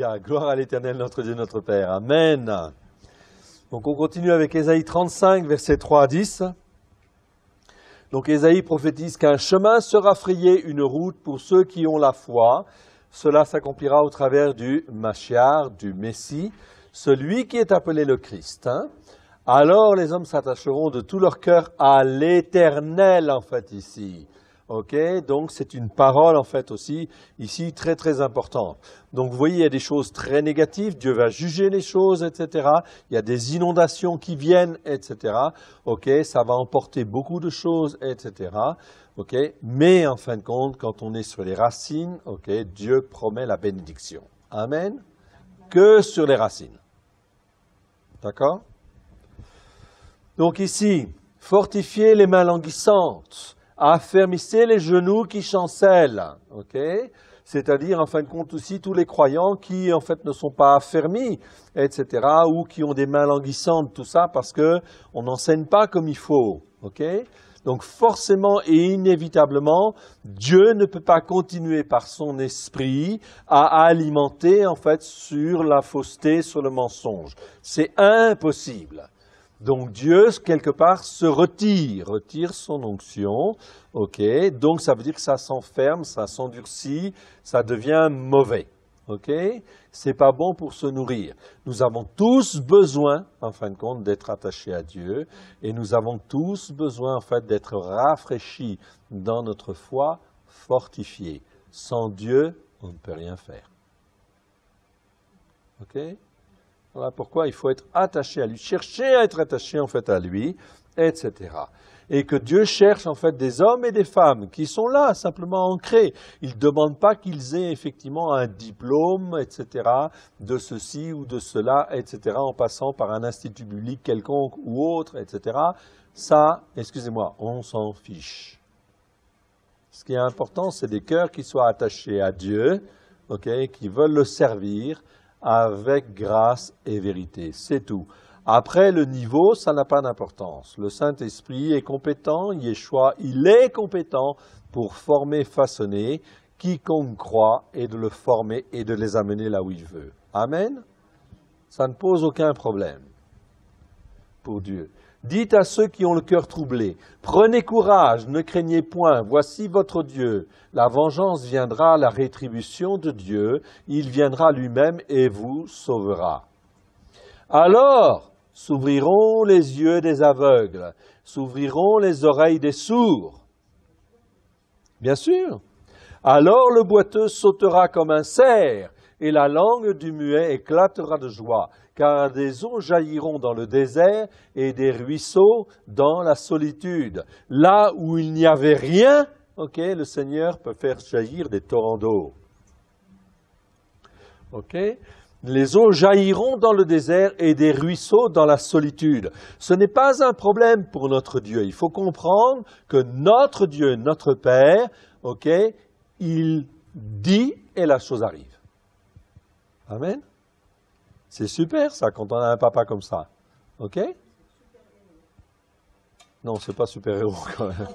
Alléluia. Gloire à l'Éternel, notre Dieu, notre Père. Amen. Donc on continue avec Ésaïe 35, versets 3 à 10. Donc Ésaïe prophétise qu'un chemin sera frayé, une route pour ceux qui ont la foi. Cela s'accomplira au travers du Machiar, du Messie, celui qui est appelé le Christ. Alors les hommes s'attacheront de tout leur cœur à l'Éternel, en fait, ici. Ok, donc c'est une parole, en fait, aussi, ici, très, très importante. Donc vous voyez, il y a des choses très négatives, Dieu va juger les choses, etc. Il y a des inondations qui viennent, etc. Ok, ça va emporter beaucoup de choses, etc. Ok, mais en fin de compte, quand on est sur les racines, ok, Dieu promet la bénédiction. Amen. Que sur les racines. D'accord? Donc ici, fortifiez les mains languissantes, affermissez les genoux qui chancellent. Ok? C'est-à-dire, en fin de compte, aussi tous les croyants qui, en fait, ne sont pas affermis, etc., ou qui ont des mains languissantes, tout ça, parce qu'on n'enseigne pas comme il faut. Ok? Donc forcément et inévitablement, Dieu ne peut pas continuer par son esprit à alimenter en fait sur la fausseté, sur le mensonge. C'est impossible. Donc Dieu, quelque part, se retire son onction. Ok, donc ça veut dire que ça s'enferme, ça s'endurcit, ça devient mauvais. Ok, c'est pas bon pour se nourrir. Nous avons tous besoin, en fin de compte, d'être attachés à Dieu, et nous avons tous besoin, en fait, d'être rafraîchis dans notre foi, fortifiés. Sans Dieu, on ne peut rien faire. Ok? Voilà pourquoi il faut être attaché à lui, chercher à être attaché, en fait, à lui, etc. Et que Dieu cherche en fait des hommes et des femmes qui sont là, simplement ancrés. Il ne demande pas qu'ils aient effectivement un diplôme, etc., de ceci ou de cela, etc., en passant par un institut biblique quelconque ou autre, etc. Ça, excusez-moi, on s'en fiche. Ce qui est important, c'est des cœurs qui soient attachés à Dieu, okay, qui veulent le servir avec grâce et vérité. C'est tout. Après, le niveau, ça n'a pas d'importance. Le Saint-Esprit est compétent, Yeshua, il est compétent pour former, façonner quiconque croit et de le former et de les amener là où il veut. Amen. Ça ne pose aucun problème pour Dieu. Dites à ceux qui ont le cœur troublé, prenez courage, ne craignez point, voici votre Dieu. La vengeance viendra, la rétribution de Dieu, il viendra lui-même et vous sauvera. Alors, s'ouvriront les yeux des aveugles, s'ouvriront les oreilles des sourds. Bien sûr. Alors le boiteux sautera comme un cerf, et la langue du muet éclatera de joie, car des eaux jailliront dans le désert et des ruisseaux dans la solitude. Là où il n'y avait rien, ok, le Seigneur peut faire jaillir des torrents d'eau. Ok? Les eaux jailliront dans le désert et des ruisseaux dans la solitude. Ce n'est pas un problème pour notre Dieu. Il faut comprendre que notre Dieu, notre Père, ok, il dit et la chose arrive. Amen. C'est super ça quand on a un papa comme ça. Ok? Non, c'est pas super-héros quand même.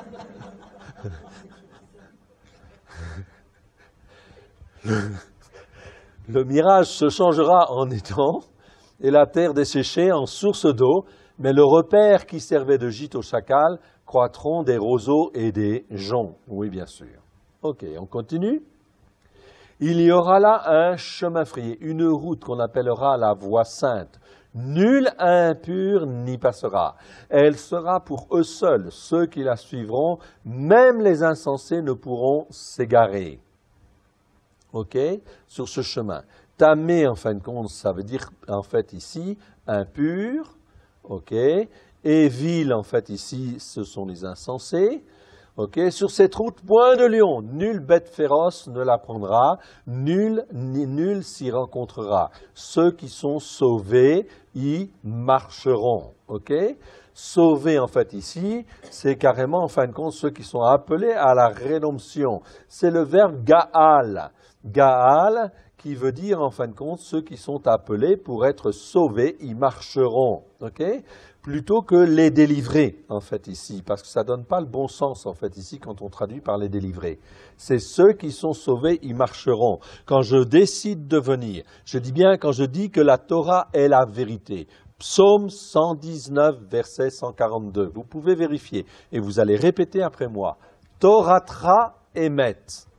Le mirage se changera en étang et la terre desséchée en source d'eau, mais le repère qui servait de gîte aux chacals croîtront des roseaux et des joncs. Oui, bien sûr. Ok, on continue. Il y aura là un chemin frayé, une route qu'on appellera la voie sainte. Nul impur n'y passera. Elle sera pour eux seuls, ceux qui la suivront, même les insensés ne pourront s'égarer. Ok, sur ce chemin. Tamé, en fin de compte, ça veut dire, en fait, ici, impur, ok, et vil, en fait, ici, ce sont les insensés. Ok, sur cette route, point de lion, nulle bête féroce ne la prendra, nul s'y rencontrera. Ceux qui sont sauvés y marcheront. Ok, sauvés, en fait, ici, c'est carrément, en fin de compte, ceux qui sont appelés à la rédemption. C'est le verbe Gaal. Gaal, qui veut dire, en fin de compte, ceux qui sont appelés pour être sauvés, ils marcheront, ok? Plutôt que les délivrés, en fait, ici, parce que ça ne donne pas le bon sens, en fait, ici, quand on traduit par les délivrés. C'est ceux qui sont sauvés, ils marcheront. Quand je décide de venir, je dis bien quand je dis que la Torah est la vérité. Psaume 119, verset 142. Vous pouvez vérifier, et vous allez répéter après moi. Toratra emet.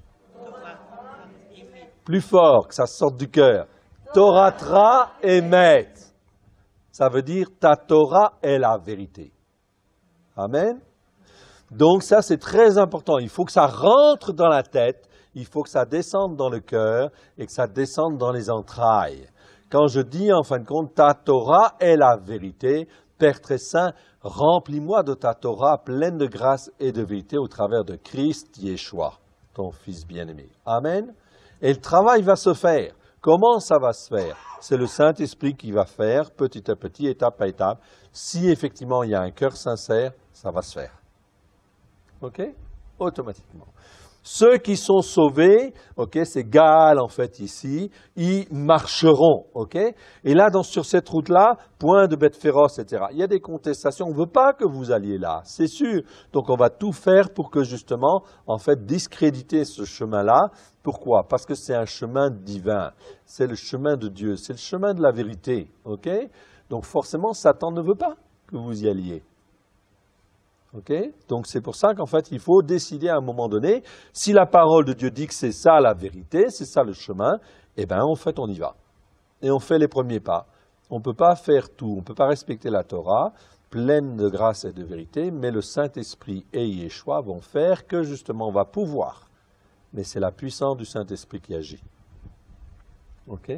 Plus fort, que ça sorte du cœur. Toratra emet. Ça veut dire ta Torah est la vérité. Amen. Donc ça c'est très important. Il faut que ça rentre dans la tête, il faut que ça descende dans le cœur et que ça descende dans les entrailles. Quand je dis en fin de compte ta Torah est la vérité, Père très saint, remplis-moi de ta Torah pleine de grâce et de vérité au travers de Christ Yeshua, ton Fils bien-aimé. Amen. Et le travail va se faire. Comment ça va se faire? C'est le Saint-Esprit qui va faire, petit à petit, étape par étape. Si effectivement il y a un cœur sincère, ça va se faire. OK? Automatiquement. Ceux qui sont sauvés, ok, c'est Gaal en fait ici, ils marcheront, ok. Et là, sur cette route-là, point de bêtes féroces, etc. Il y a des contestations. On ne veut pas que vous alliez là, c'est sûr. Donc on va tout faire pour que justement, en fait, discréditer ce chemin-là. Pourquoi? Parce que c'est un chemin divin. C'est le chemin de Dieu. C'est le chemin de la vérité, ok. Donc forcément, Satan ne veut pas que vous y alliez. Okay? Donc c'est pour ça qu'en fait il faut décider à un moment donné, si la parole de Dieu dit que c'est ça la vérité, c'est ça le chemin, eh bien en fait on y va. Et on fait les premiers pas. On ne peut pas faire tout, on ne peut pas respecter la Torah, pleine de grâce et de vérité, mais le Saint-Esprit et Yeshua vont faire que justement on va pouvoir. Mais c'est la puissance du Saint-Esprit qui agit. Ok?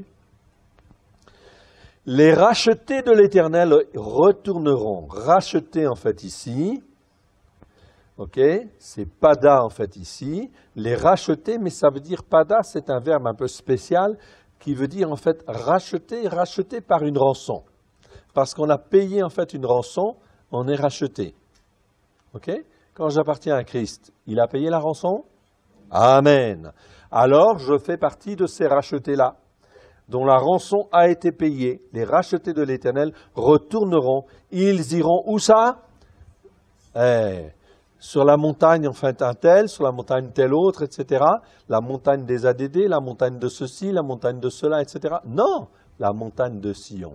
Les rachetés de l'Éternel retourneront. Rachetés en fait ici, ok, c'est pada en fait ici, les racheter, mais ça veut dire pada, c'est un verbe un peu spécial qui veut dire en fait racheter, racheter par une rançon. Parce qu'on a payé en fait une rançon, on est racheté. Ok? Quand j'appartiens à Christ, il a payé la rançon? Amen. Alors je fais partie de ces rachetés-là, dont la rançon a été payée. Les rachetés de l'Éternel retourneront, ils iront où ça? Sur la montagne, enfin un tel, sur la montagne telle autre, etc. La montagne des ADD, la montagne de ceci, la montagne de cela, etc. Non, la montagne de Sion.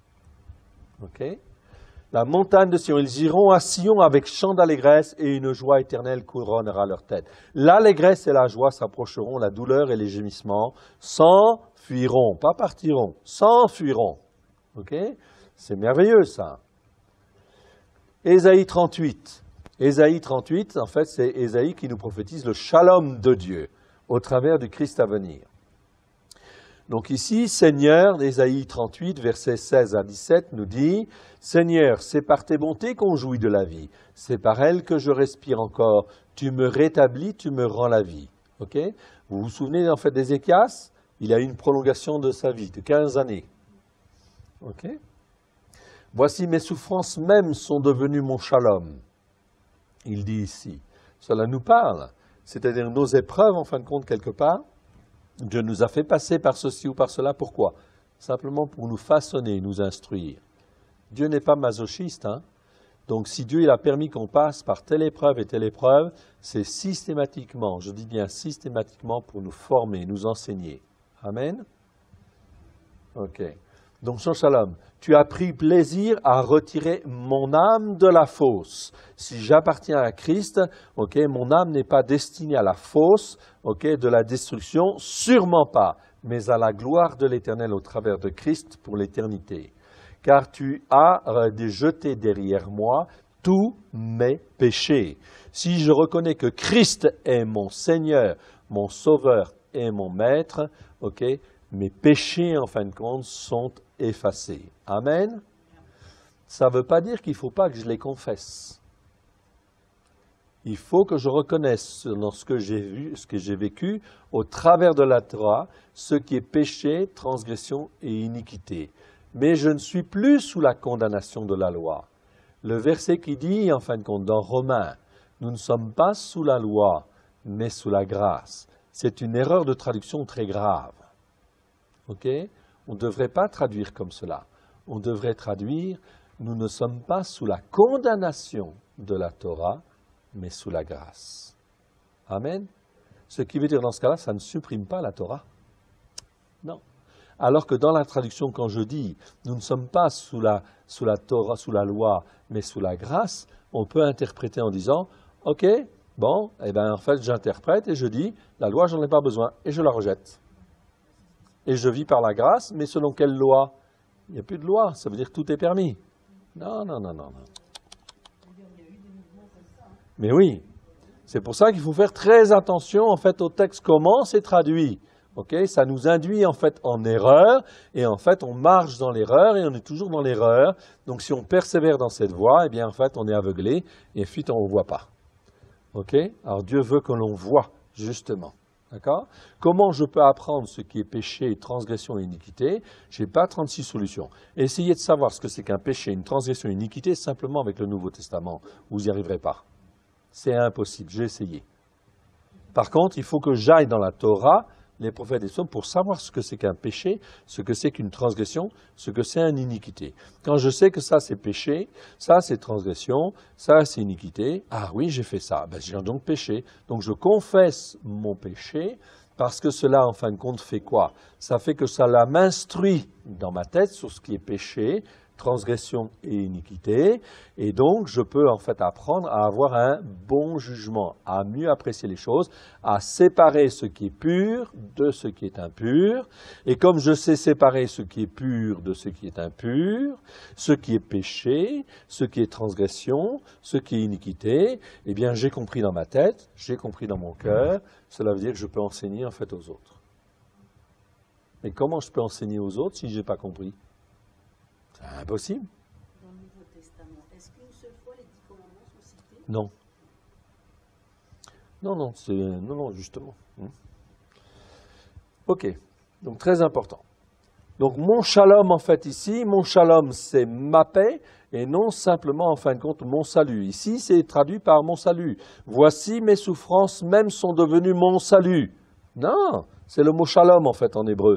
Ok? La montagne de Sion. Ils iront à Sion avec chant d'allégresse et une joie éternelle couronnera leur tête. L'allégresse et la joie s'approcheront, la douleur et les gémissements s'enfuiront, pas partiront, s'enfuiront. Ok? C'est merveilleux ça. Ésaïe 38. Ésaïe 38, en fait, c'est Ésaïe qui nous prophétise le shalom de Dieu au travers du Christ à venir. Donc ici, Seigneur, Ésaïe 38, versets 16 à 17, nous dit « Seigneur, c'est par tes bontés qu'on jouit de la vie, c'est par elles que je respire encore, tu me rétablis, tu me rends la vie. » Ok? Vous vous souvenez en fait d'Ézéchias? Il a eu une prolongation de sa vie, de 15 années. Ok? Voici mes souffrances même sont devenues mon shalom. Il dit ici. Cela nous parle, c'est-à-dire nos épreuves, en fin de compte, quelque part. Dieu nous a fait passer par ceci ou par cela. Pourquoi? Simplement pour nous façonner, nous instruire. Dieu n'est pas masochiste, hein? Donc si Dieu il a permis qu'on passe par telle épreuve et telle épreuve, c'est systématiquement, je dis bien systématiquement, pour nous former, nous enseigner. Amen? Ok. Donc, son shalom, tu as pris plaisir à retirer mon âme de la fosse. Si j'appartiens à Christ, ok, mon âme n'est pas destinée à la fosse, ok, de la destruction, sûrement pas, mais à la gloire de l'Éternel au travers de Christ pour l'éternité. Car tu as jeté derrière moi tous mes péchés. Si je reconnais que Christ est mon Seigneur, mon Sauveur et mon Maître, ok, mes péchés, en fin de compte, sont effacés. Amen. Ça ne veut pas dire qu'il ne faut pas que je les confesse. Il faut que je reconnaisse dans ce que j'ai vu, ce que j'ai vécu, au travers de la Torah, ce qui est péché, transgression et iniquité. Mais je ne suis plus sous la condamnation de la loi. Le verset qui dit, en fin de compte, dans Romains, nous ne sommes pas sous la loi, mais sous la grâce. C'est une erreur de traduction très grave. Ok? On ne devrait pas traduire comme cela. On devrait traduire « Nous ne sommes pas sous la condamnation de la Torah, mais sous la grâce. » Amen. Ce qui veut dire dans ce cas-là, ça ne supprime pas la Torah. Non. Alors que dans la traduction, quand je dis « Nous ne sommes pas sous la Torah, sous la loi, mais sous la grâce », on peut interpréter en disant « Ok, bon, eh bien en fait j'interprète et je dis « La loi, j'en ai pas besoin » et je la rejette. Et je vis par la grâce, mais selon quelle loi? Il n'y a plus de loi, ça veut dire que tout est permis. Non, non, non, non, non. Mais oui, c'est pour ça qu'il faut faire très attention en fait au texte, comment c'est traduit. Okay? Ça nous induit en fait en erreur, et en fait on marche dans l'erreur, et on est toujours dans l'erreur. Donc si on persévère dans cette voie, eh bien en fait on est aveuglé, et ensuite on ne voit pas. Okay? Alors Dieu veut que l'on voit, justement. D'accord? Comment je peux apprendre ce qui est péché, transgression et iniquité? Je n'ai pas 36 solutions. Essayez de savoir ce que c'est qu'un péché, une transgression et une iniquité, simplement avec le Nouveau Testament. Vous n'y arriverez pas. C'est impossible, j'ai essayé. Par contre, il faut que j'aille dans la Torah, les prophètes et les psaumes, pour savoir ce que c'est qu'un péché, ce que c'est qu'une transgression, ce que c'est une iniquité. Quand je sais que ça c'est péché, ça c'est transgression, ça c'est iniquité, ah oui j'ai fait ça, ben, j'ai donc péché. Donc je confesse mon péché, parce que cela en fin de compte fait quoi? Ça fait que ça m'instruit dans ma tête sur ce qui est péché, transgression et iniquité, et donc je peux en fait apprendre à avoir un bon jugement, à mieux apprécier les choses, à séparer ce qui est pur de ce qui est impur, et comme je sais séparer ce qui est pur de ce qui est impur, ce qui est péché, ce qui est transgression, ce qui est iniquité, eh bien j'ai compris dans ma tête, j'ai compris dans mon cœur, cela veut dire que je peux enseigner en fait aux autres. Mais comment je peux enseigner aux autres si je n'ai pas compris? C'est impossible. Dans le Nouveau Testament, est-ce qu'une seule fois les 10 commandements sont cités? Non. Non, justement. Ok, donc très important. Donc mon shalom en fait ici, mon shalom c'est ma paix et non simplement en fin de compte mon salut. Ici c'est traduit par mon salut. Voici mes souffrances même sont devenues mon salut. Non, c'est le mot shalom en fait en hébreu.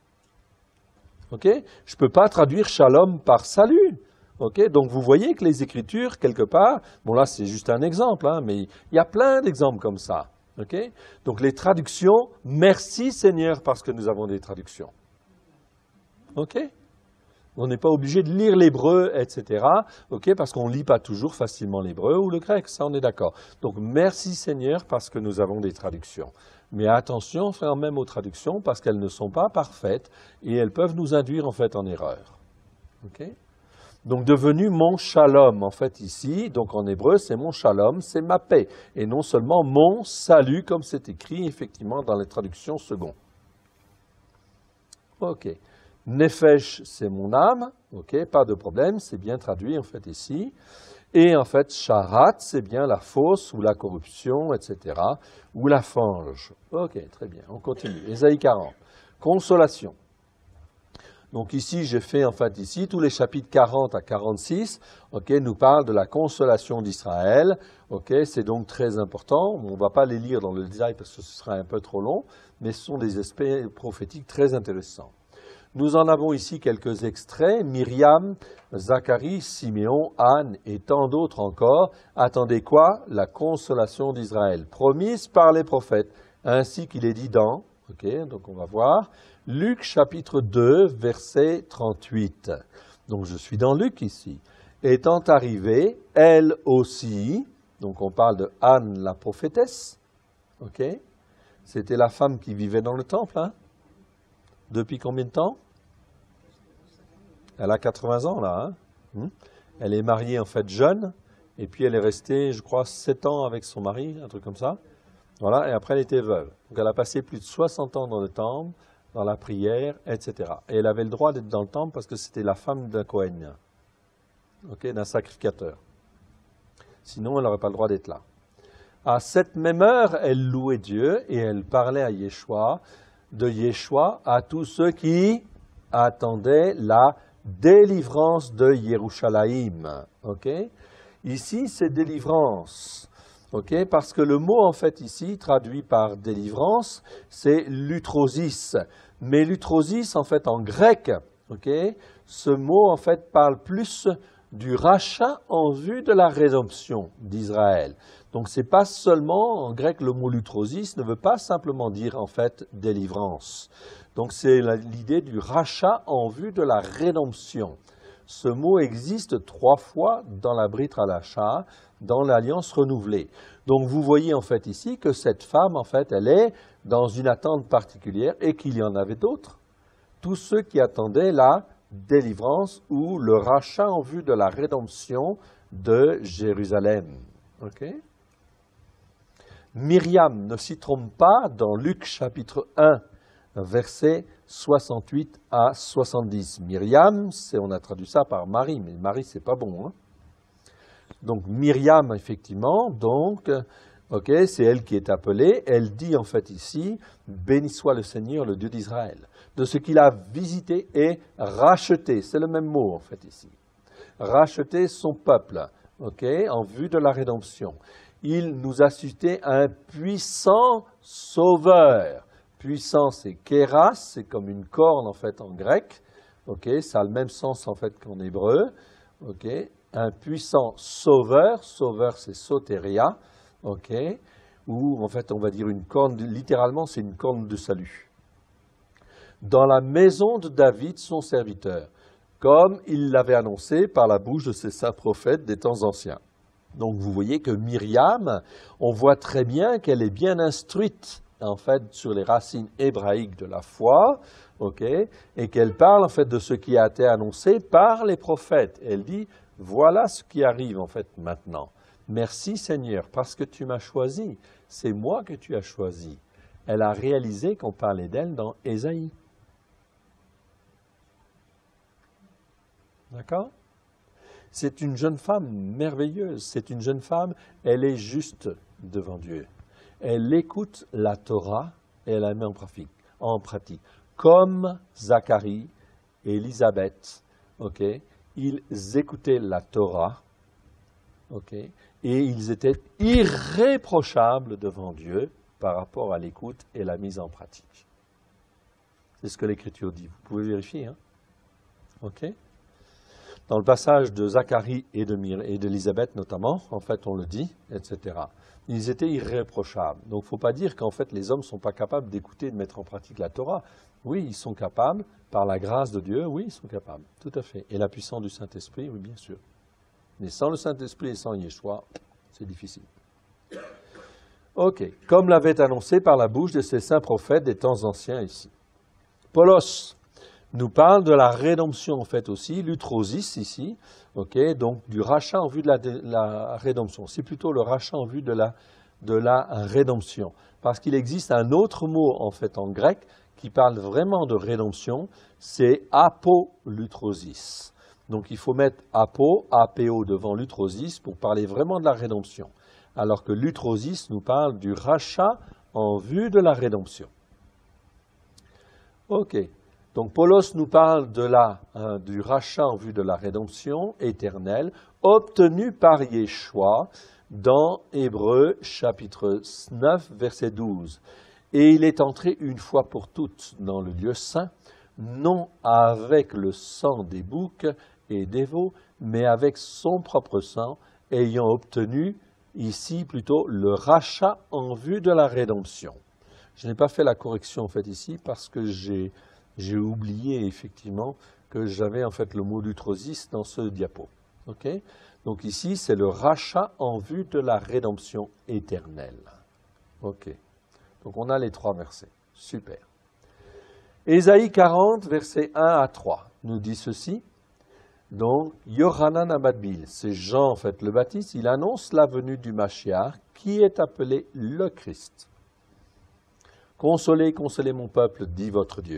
Okay? Je ne peux pas traduire shalom par salut. Okay? Donc vous voyez que les Écritures, quelque part, bon là c'est juste un exemple, hein, mais il y a plein d'exemples comme ça. Okay? Donc les traductions, merci Seigneur parce que nous avons des traductions. Okay? On n'est pas obligé de lire l'hébreu, etc. Okay? Parce qu'on ne lit pas toujours facilement l'hébreu ou le grec, ça on est d'accord. Donc merci Seigneur parce que nous avons des traductions. Mais attention, frère, même aux traductions, parce qu'elles ne sont pas parfaites et elles peuvent nous induire en fait en erreur. Okay? Donc devenu mon shalom, en fait ici, donc en hébreu c'est mon shalom, c'est ma paix, et non seulement mon salut, comme c'est écrit effectivement dans les traductions secondes. Ok. Nefesh, c'est mon âme, ok, pas de problème, c'est bien traduit en fait ici. Et en fait, sharat, c'est bien la fausse ou la corruption, etc., ou la fange. Ok, très bien, on continue. Ésaïe 40, consolation. Donc ici, j'ai fait en fait ici, tous les chapitres 40 à 46, ok, nous parlent de la consolation d'Israël. Ok, c'est donc très important. On ne va pas les lire dans le détail parce que ce sera un peu trop long, mais ce sont des aspects prophétiques très intéressants. Nous en avons ici quelques extraits, Myriam, Zacharie, Siméon, Anne et tant d'autres encore. Attendez quoi? La consolation d'Israël, promise par les prophètes, ainsi qu'il est dit dans, ok, donc on va voir, Luc chapitre 2, verset 38. Donc je suis dans Luc ici. Étant arrivée, elle aussi, donc on parle de Anne la prophétesse, ok, c'était la femme qui vivait dans le temple, hein? Depuis combien de temps? Elle a 80 ans, là. Hein? Elle est mariée, en fait, jeune. Et puis, elle est restée, je crois, 7 ans avec son mari, un truc comme ça. Voilà, et après, elle était veuve. Donc, elle a passé plus de 60 ans dans le temple, dans la prière, etc. Et elle avait le droit d'être dans le temple parce que c'était la femme d'un Kohen, okay, d'un sacrificateur. Sinon, elle n'aurait pas le droit d'être là. À cette même heure, elle louait Dieu et elle parlait à Yeshua, de Yeshua à tous ceux qui attendaient la délivrance de Yerushalayim. Okay? Ici, c'est délivrance. Okay, parce que le mot en fait ici, traduit par délivrance, c'est lutrosis. Mais lutrosis en fait en grec, okay, ce mot en fait parle plus du rachat en vue de la rédemption d'Israël. Donc c'est pas seulement, en grec le mot lutrosis ne veut pas simplement dire en fait délivrance. Donc c'est l'idée du rachat en vue de la rédemption. Ce mot existe 3 fois dans la Brit Hadashah, dans l'Alliance renouvelée. Donc vous voyez en fait ici que cette femme, en fait, elle est dans une attente particulière et qu'il y en avait d'autres. Tous ceux qui attendaient la délivrance ou le rachat en vue de la rédemption de Jérusalem. Okay? Myriam ne s'y trompe pas dans Luc chapitre 1, versets 68 à 70. Myriam, on a traduit ça par Marie, mais Marie, c'est pas bon. Hein? Donc Myriam, effectivement, donc, okay, c'est elle qui est appelée. Elle dit en fait ici, béni soit le Seigneur, le Dieu d'Israël, de ce qu'il a visité et racheté. C'est le même mot en fait ici. Racheter son peuple, okay, en vue de la rédemption. Il nous a suscité un puissant sauveur. Puissant, c'est kéras, c'est comme une corne en fait en grec. Okay, ça a le même sens en fait qu'en hébreu. Okay. Un puissant sauveur, sauveur c'est soteria, okay, ou en fait on va dire une corne, littéralement c'est une corne de salut. Dans la maison de David, son serviteur, comme il l'avait annoncé par la bouche de ses saints prophètes des temps anciens. Donc vous voyez que Myriam, on voit très bien qu'elle est bien instruite en fait sur les racines hébraïques de la foi, okay, et qu'elle parle en fait de ce qui a été annoncé par les prophètes. Elle dit, voilà ce qui arrive en fait maintenant. Merci Seigneur, parce que tu m'as choisi, c'est moi que tu as choisi. Elle a réalisé qu'on parlait d'elle dans Ésaïe. D'accord? C'est une jeune femme merveilleuse, c'est une jeune femme, elle est juste devant Dieu. Elle écoute la Torah et elle la met en pratique. Comme Zacharie et Élisabeth, okay, ils écoutaient la Torah, okay, et ils étaient irréprochables devant Dieu par rapport à l'écoute et la mise en pratique. C'est ce que l'Écriture dit. Vous pouvez vérifier. Hein? Okay? Dans le passage de Zacharie et d'Élisabeth notamment, en fait on le dit, etc. Ils étaient irréprochables. Donc il ne faut pas dire qu'en fait les hommes ne sont pas capables d'écouter et de mettre en pratique la Torah. Oui, ils sont capables, par la grâce de Dieu, oui, ils sont capables, tout à fait. Et la puissance du Saint-Esprit, oui, bien sûr. Mais sans le Saint-Esprit et sans Yeshua, c'est difficile. Ok, comme l'avait annoncé par la bouche de ces saints prophètes des temps anciens ici. Paulos nous parle de la rédemption en fait aussi, lutrosis ici, okay, donc du rachat en vue de la rédemption. C'est plutôt le rachat en vue de la rédemption. Parce qu'il existe un autre mot en fait en grec qui parle vraiment de rédemption, c'est apolutrosis. Donc il faut mettre apo, apo devant lutrosis pour parler vraiment de la rédemption. Alors que lutrosis nous parle du rachat en vue de la rédemption. Ok. Donc Paulos nous parle du rachat en vue de la rédemption éternelle obtenu par Yeshua dans Hébreux chapitre 9 verset 12. Et il est entré une fois pour toutes dans le lieu saint, non avec le sang des boucs et des veaux, mais avec son propre sang, ayant obtenu ici plutôt le rachat en vue de la rédemption. Je n'ai pas fait la correction en fait ici parce que j'ai oublié effectivement que j'avais en fait le mot lutrosis dans ce diapo. Okay? Donc ici, c'est le rachat en vue de la rédemption éternelle. Ok. Donc on a les 3 versets. Super. Ésaïe 40, versets 1 à 3, nous dit ceci. Donc, Yohanan Amadbil, c'est Jean en fait le Baptiste, il annonce la venue du Mashiach qui est appelé le Christ. Consolez, consolez mon peuple, dit votre Dieu.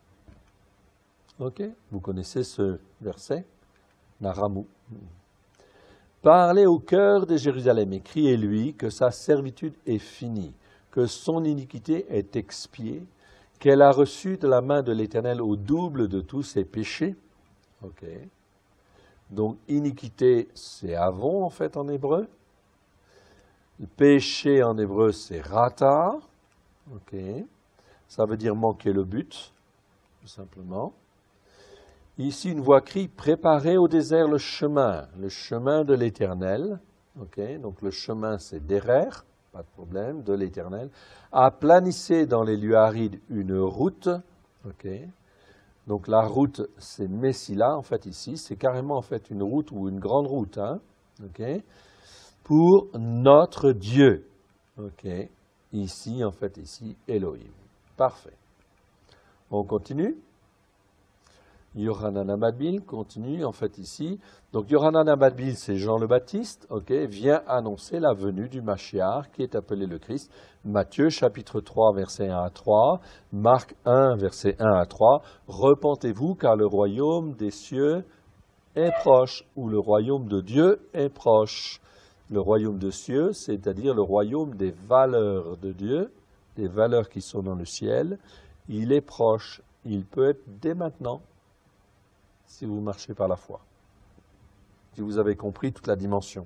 Ok, vous connaissez ce verset, Naramou. Parlez au cœur de Jérusalem et criez-lui que sa servitude est finie, que son iniquité est expiée, qu'elle a reçu de la main de l'Éternel au double de tous ses péchés. Ok. Donc iniquité, c'est avon en fait en hébreu. Le péché en hébreu, c'est rata. Ok. Ça veut dire manquer le but, tout simplement. Ici, une voix crie, préparez au désert le chemin de l'Éternel. Okay, donc le chemin, c'est derer, pas de problème, de l'Éternel. Aplanissez dans les lieux arides une route. Okay. Donc la route, c'est Messila, en fait, ici. C'est carrément, en fait, une route ou une grande route. Hein, okay, pour notre Dieu. Okay. Ici, en fait, ici, Elohim. Parfait. On continue. Yohanan Amadbil continue, en fait, ici. Donc, Yohanan Amadbil, c'est Jean le Baptiste, vient annoncer la venue du Mashiach, qui est appelé le Christ. Matthieu, chapitre 3, versets 1 à 3. Marc 1, versets 1 à 3. Repentez-vous, car le royaume des cieux est proche, ou le royaume de Dieu est proche. Le royaume des cieux, c'est-à-dire le royaume des valeurs de Dieu, des valeurs qui sont dans le ciel. Il est proche. Il peut être dès maintenant, si vous marchez par la foi, si vous avez compris toute la dimension.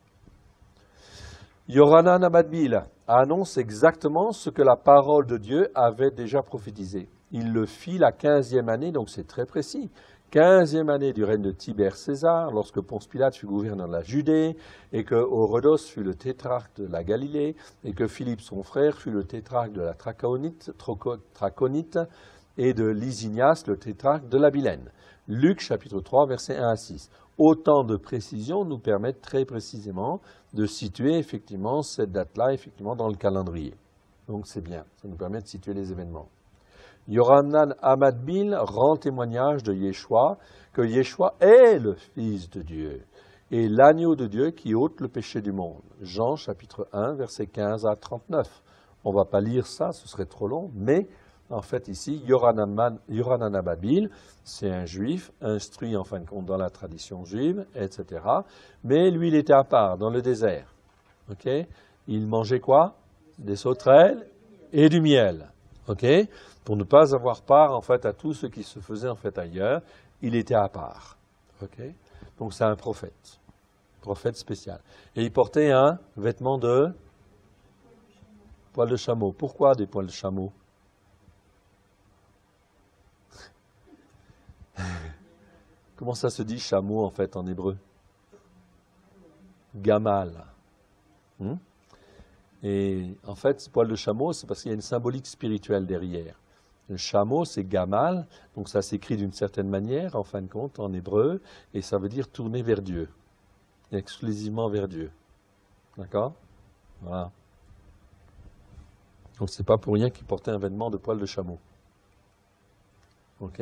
Yohanan Amadbil annonce exactement ce que la parole de Dieu avait déjà prophétisé. Il le fit la 15e année, donc c'est très précis. 15e année du règne de Tibère César, lorsque Ponce Pilate fut gouverneur de la Judée, et que Orodos fut le tétrarque de la Galilée, et que Philippe son frère fut le tétrarque de la Traconite, et de Lysinias, le tétrarque de l'Abilène. Luc chapitre 3, versets 1 à 6. Autant de précisions nous permettent très précisément de situer effectivement cette date-là effectivement dans le calendrier. Donc c'est bien, ça nous permet de situer les événements. Yohanan Amadbil rend témoignage de Yeshua, que Yeshua est le Fils de Dieu et l'agneau de Dieu qui ôte le péché du monde. Jean chapitre 1, versets 15 à 39. On ne va pas lire ça, ce serait trop long, mais en fait, ici, Yohanan Amadbil, c'est un juif, instruit en fin de compte dans la tradition juive, etc. Mais lui, il était à part, dans le désert. Okay. Il mangeait quoi? Des sauterelles et du miel. Okay. Pour ne pas avoir part, en fait, à tout ce qui se faisait, en fait, ailleurs, il était à part. Okay. Donc, c'est un prophète spécial. Et il portait un vêtement de poils de chameau. Pourquoi des poils de chameau? Comment ça se dit chameau en fait en hébreu? Gamal. Et en fait, ce poil de chameau, c'est parce qu'il y a une symbolique spirituelle derrière. Le chameau, c'est gamal, donc ça s'écrit d'une certaine manière, en fin de compte, en hébreu, et ça veut dire tourner vers Dieu, exclusivement vers Dieu. D'accord? Voilà. Donc c'est pas pour rien qu'il portait un vêtement de poil de chameau. Ok?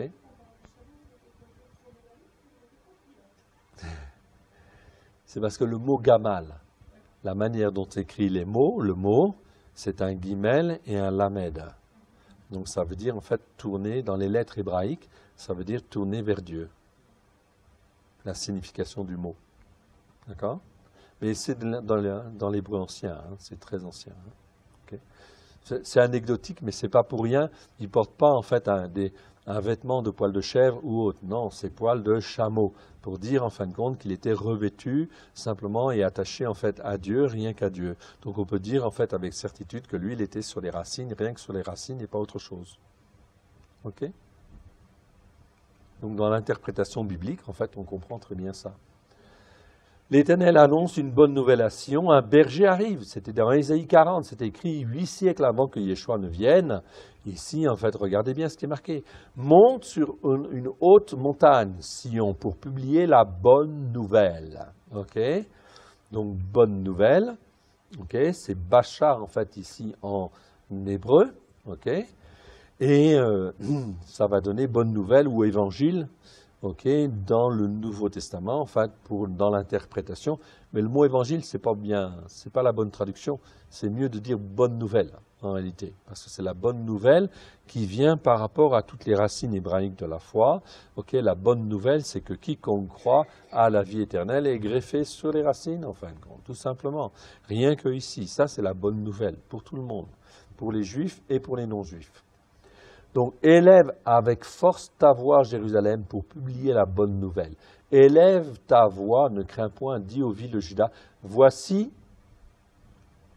C'est parce que le mot gamal, la manière dont écrit les mots, le mot, c'est un guimel et un lamed. Donc ça veut dire en fait tourner dans les lettres hébraïques, ça veut dire tourner vers Dieu. La signification du mot. D'accord? Mais c'est dans l'hébreu ancien, hein, c'est très ancien. Hein. Okay. C'est anecdotique, mais c'est pas pour rien. Il ne porte pas en fait un vêtement de poil de chèvre ou autre. Non, c'est poil de chameau, pour dire en fin de compte qu'il était revêtu simplement et attaché en fait à Dieu, rien qu'à Dieu. Donc on peut dire en fait avec certitude que lui, il était sur les racines, rien que sur les racines et pas autre chose. Ok? Donc dans l'interprétation biblique, en fait, on comprend très bien ça. L'Éternel annonce une bonne nouvelle à Sion, un berger arrive. C'était dans Ésaïe 40, c'était écrit 8 siècles avant que Yeshua ne vienne. Ici, en fait, regardez bien ce qui est marqué. Monte sur une haute montagne, Sion, pour publier la bonne nouvelle. Ok? Donc, bonne nouvelle. Ok? C'est Bachar, en fait, ici en hébreu. Ok? Et ça va donner bonne nouvelle ou évangile. Okay, dans le Nouveau Testament, en fait, dans l'interprétation. Mais le mot évangile, c'est pas bien, c'est pas la bonne traduction. C'est mieux de dire bonne nouvelle, en réalité. Parce que c'est la bonne nouvelle qui vient par rapport à toutes les racines hébraïques de la foi. Okay, la bonne nouvelle, c'est que quiconque croit à la vie éternelle est greffé sur les racines, en fin de compte, tout simplement. Rien que ici. Ça, c'est la bonne nouvelle pour tout le monde. Pour les juifs et pour les non-juifs. Donc, élève avec force ta voix, Jérusalem, pour publier la bonne nouvelle. Élève ta voix, ne crains point, dis aux villes de Juda, voici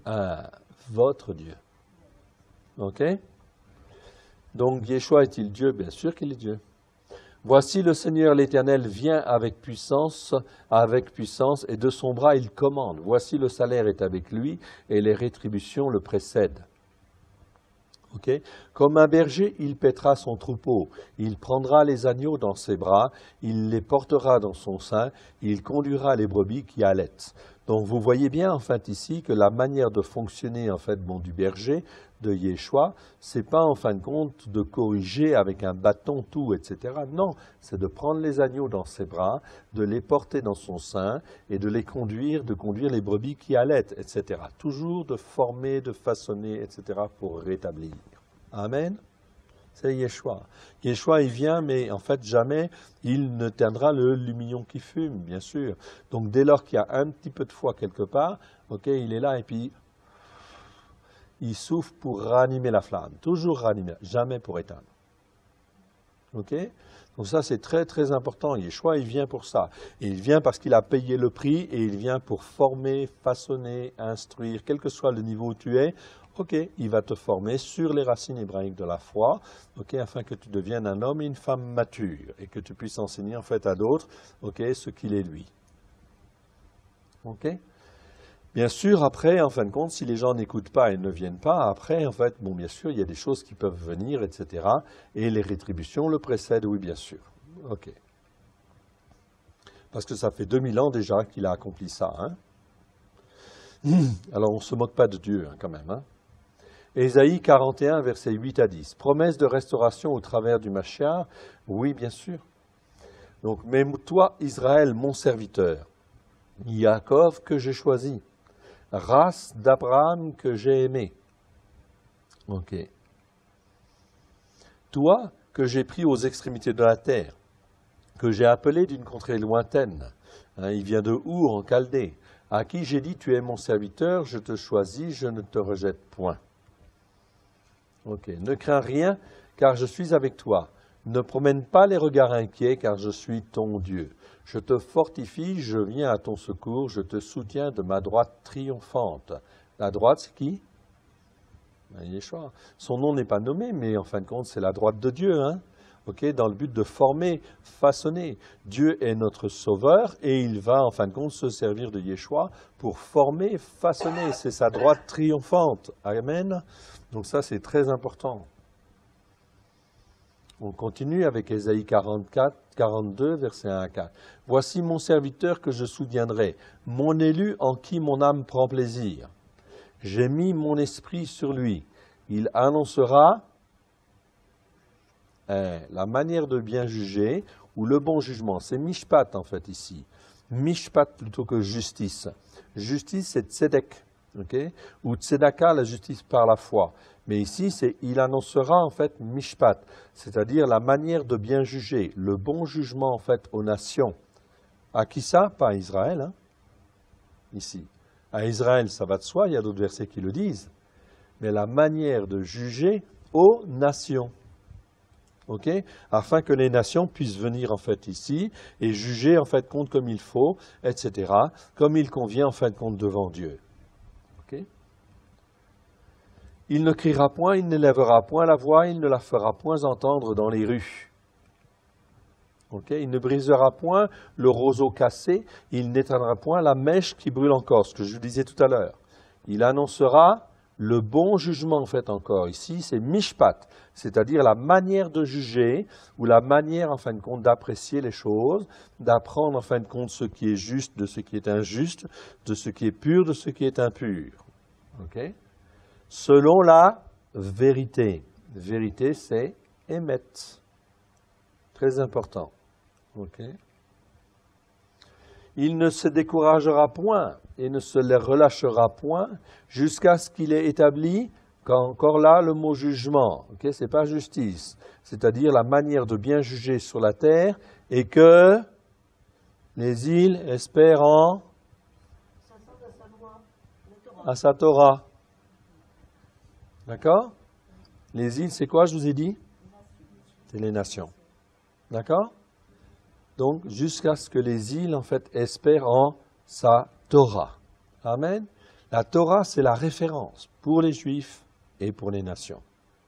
Votre Dieu. Ok? Donc, Yeshua est-il Dieu? Bien sûr qu'il est Dieu. Voici le Seigneur l'Éternel vient avec puissance, et de son bras il commande. Voici le salaire est avec lui, et les rétributions le précèdent. Okay? Comme un berger, il paîtra son troupeau, il prendra les agneaux dans ses bras, il les portera dans son sein, il conduira les brebis qui allaitent. Donc vous voyez bien en fait ici que la manière de fonctionner en fait du berger, de Yeshua, c'est pas en fin de compte de corriger avec un bâton tout, etc. Non, c'est de prendre les agneaux dans ses bras, de les porter dans son sein et de conduire les brebis qui allaitent, etc. Toujours de former, de façonner, etc. pour rétablir. Amen. C'est Yeshua. Yeshua, il vient, mais en fait, jamais il ne teindra le lumignon qui fume, bien sûr. Donc, dès lors qu'il y a un petit peu de foi quelque part, ok, il est là et puis il souffle pour ranimer la flamme. Toujours ranimer, jamais pour éteindre. Ok? Donc ça, c'est très, très important. Yeshua, il vient pour ça. Et il vient parce qu'il a payé le prix et il vient pour former, façonner, instruire, quel que soit le niveau où tu es. Ok, il va te former sur les racines hébraïques de la foi, ok, afin que tu deviennes un homme et une femme mature et que tu puisses enseigner en fait à d'autres, ok, ce qu'il est lui. Ok? Bien sûr, après, en fin de compte, si les gens n'écoutent pas et ne viennent pas, après, en fait, bon, bien sûr, il y a des choses qui peuvent venir, etc. Et les rétributions le précèdent, oui, bien sûr. Ok. Parce que ça fait 2000 ans déjà qu'il a accompli ça, hein. Alors, on ne se moque pas de Dieu, hein, quand même, hein. Ésaïe 41, versets 8 à 10. Promesse de restauration au travers du Mashiach, oui, bien sûr. Donc, mais toi, Israël, mon serviteur, Yaakov que j'ai choisi, race d'Abraham que j'ai aimé. Ok. Toi que j'ai pris aux extrémités de la terre, que j'ai appelé d'une contrée lointaine, hein, il vient de Our en Chaldée, à qui j'ai dit, tu es mon serviteur, je te choisis, je ne te rejette point. Ok. Ne crains rien, car je suis avec toi. Ne promène pas les regards inquiets, car je suis ton Dieu. Je te fortifie, je viens à ton secours, je te soutiens de ma droite triomphante. La droite, c'est qui? Yeshua. Son nom n'est pas nommé, mais en fin de compte, c'est la droite de Dieu, hein? Okay, dans le but de former, façonner. Dieu est notre sauveur et il va en fin de compte se servir de Yeshua pour former, façonner. C'est sa droite triomphante. Amen. Donc ça, c'est très important. On continue avec Ésaïe 42, verset 1 à 4. « Voici mon serviteur que je soutiendrai, mon élu en qui mon âme prend plaisir. J'ai mis mon esprit sur lui. Il annoncera la manière de bien juger ou le bon jugement. » C'est mishpat en fait ici. Mishpat plutôt que justice. Justice, c'est tzedek, okay? Ou tzedaka, la justice par la foi. Mais ici, il annoncera en fait mishpat, c'est-à-dire la manière de bien juger, le bon jugement en fait aux nations. À qui ça? Pas à Israël, hein? Ici. À Israël, ça va de soi, il y a d'autres versets qui le disent. Mais la manière de juger aux nations. Ok? Afin que les nations puissent venir en fait ici et juger en fait compte comme il faut, etc. Comme il convient en fin de compte devant Dieu. Ok? Il ne criera point, il ne lèvera point la voix, il ne la fera point entendre dans les rues. Okay? Il ne brisera point le roseau cassé, il n'éteindra point la mèche qui brûle encore, ce que je vous disais tout à l'heure. Il annoncera le bon jugement, en fait, encore. Ici, c'est mishpat, c'est-à-dire la manière de juger, ou la manière, en fin de compte, d'apprécier les choses, d'apprendre, en fin de compte, ce qui est juste de ce qui est injuste, de ce qui est pur de ce qui est impur. Ok? Selon la vérité. Vérité, c'est émet. Très important. Okay. Il ne se découragera point et ne se les relâchera point jusqu'à ce qu'il ait établi, encore là, le mot jugement. Okay. Ce n'est pas justice, c'est-à-dire la manière de bien juger sur la terre et que les îles espèrent à sa Torah. D'accord? Les îles, c'est quoi, je vous ai dit? C'est les nations. D'accord? Donc, jusqu'à ce que les îles, en fait, espèrent en sa Torah. Amen? La Torah, c'est la référence pour les Juifs et pour les nations.